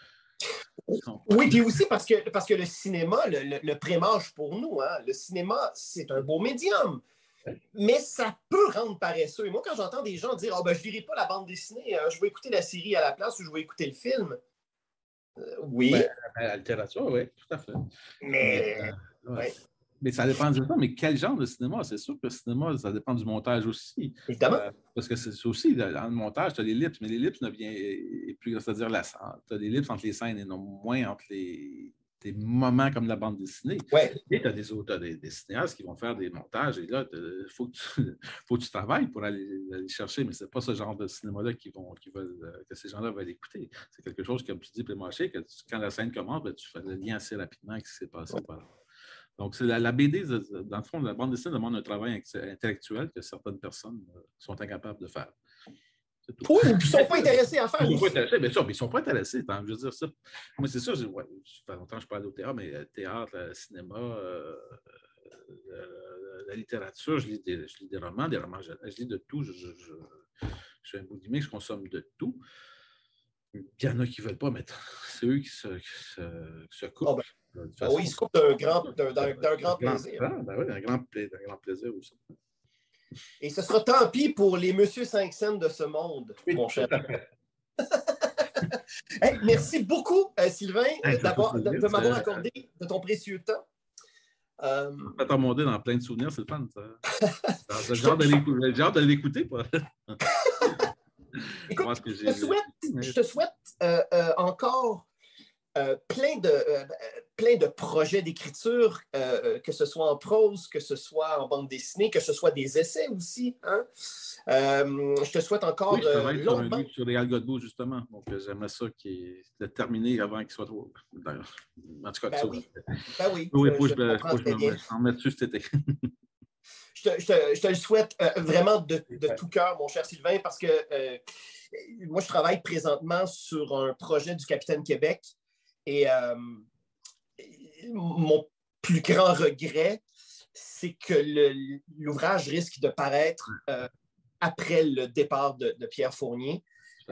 Oui, puis aussi parce que le cinéma, le prémage pour nous, hein, le cinéma, c'est un beau médium. Mais ça peut rendre paresseux. Et moi, quand j'entends des gens dire « je ne lirai pas la bande dessinée, je vais écouter la série à la place ou je vais écouter le film. » Oui. La littérature, oui, tout à fait. Mais ça dépend du temps. Mais quel genre de cinéma? C'est sûr que le cinéma, ça dépend du montage aussi. Évidemment. Parce que c'est aussi, dans le montage, tu as l'ellipse, mais l'ellipse est plus, c'est-à-dire tu as l'ellipse entre les scènes et non moins entre des moments comme la bande dessinée. Ouais. Et tu as des cinéastes qui vont faire des montages et là, il faut que tu travailles pour aller chercher, mais ce n'est pas ce genre de cinéma-là que ces gens-là veulent écouter. C'est quelque chose, comme tu dis, prémâché, que quand la scène commence, tu fais le lien assez rapidement avec ce qui s'est passé par là. Donc, c'est la BD, dans le fond, la bande dessinée demande un travail intellectuel que certaines personnes sont incapables de faire. Oui, ils ne sont pas intéressés à faire. Ils ne sont pas intéressés, bien sûr, mais ils ne sont pas intéressés. Je veux dire, ça, moi, c'est sûr, ça fait longtemps que je parle au théâtre, mais théâtre, cinéma, la littérature, je lis des romans, je lis de tout. Je suis un boulimie, je consomme de tout. Il y en a qui ne veulent pas, mais c'est eux qui se coupent. Oh, oui, ils se coupent d'un grand plaisir. Ben oui, un grand plaisir aussi. Et ce sera tant pis pour les Monsieur 5 cents de ce monde, mon cher. Hey, merci beaucoup, Sylvain, de m'avoir accordé de ton précieux temps. Ça t'a remonté dans plein de souvenirs, c'est le fun, ça. J'ai hâte de l'écouter, pas? Écoute, je te souhaite encore plein de projets d'écriture, que ce soit en prose, que ce soit en bande dessinée, que ce soit des essais aussi. Hein? Je te souhaite encore... Oui, je travaille sur un livre sur Réal Godbout, justement. Donc, j'aimerais ça de terminer avant qu'il soit trop... En tout cas, oui. Il faut que je m'en mette dessus cet été. Je te le souhaite vraiment de tout cœur, mon cher Sylvain, parce que moi, je travaille présentement sur un projet du Capitaine Québec et mon plus grand regret, c'est que l'ouvrage risque de paraître après le départ de Pierre Fournier.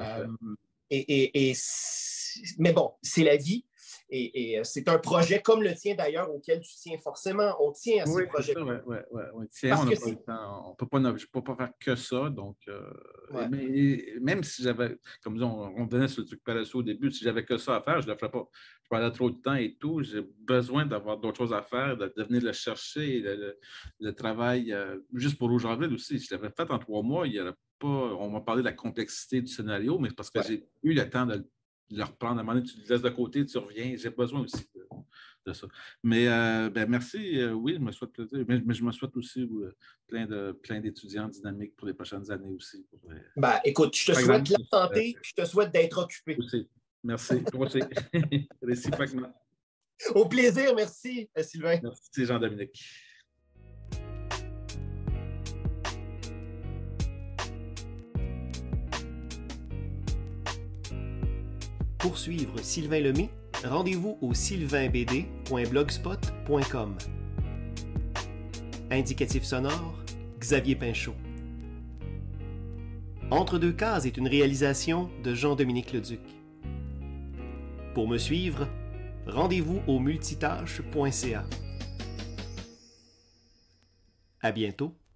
Mais bon, c'est la vie. Et c'est un projet comme le tien d'ailleurs, auquel tu tiens forcément. On tient à ces projets. On tient, on n'a pas le temps. Je ne peux pas faire que ça. Donc, mais même si j'avais, comme disons, on venait sur le truc paresseux au début, si j'avais que ça à faire, je ne le ferais pas. Je parlais trop de temps et tout. J'ai besoin d'avoir d'autres choses à faire, de venir le chercher, le travail, juste pour Rouge-en-Ville aussi. Je l'avais fait en 3 mois. Il y aurait pas, on m'a parlé de la complexité du scénario, mais c'est parce que j'ai eu le temps de le reprendre. À un moment donné, tu le laisses de côté, tu reviens. J'ai besoin aussi de ça. Mais merci. Oui, je me souhaite plaisir. Mais je me souhaite aussi plein d'étudiants dynamiques pour les prochaines années aussi. Écoute, je te souhaite la santé, je te souhaite d'être occupé. Aussi. Merci. Toi aussi. Réciproquement. Au plaisir. Merci, Sylvain. Merci, Jean-Dominique. Pour suivre Sylvain Lemay, rendez-vous au sylvainbd.blogspot.com. Indicatif sonore, Xavier Pinchot. Entre deux cases est une réalisation de Jean-Dominique Leduc. Pour me suivre, rendez-vous au multitâche.ca. À bientôt.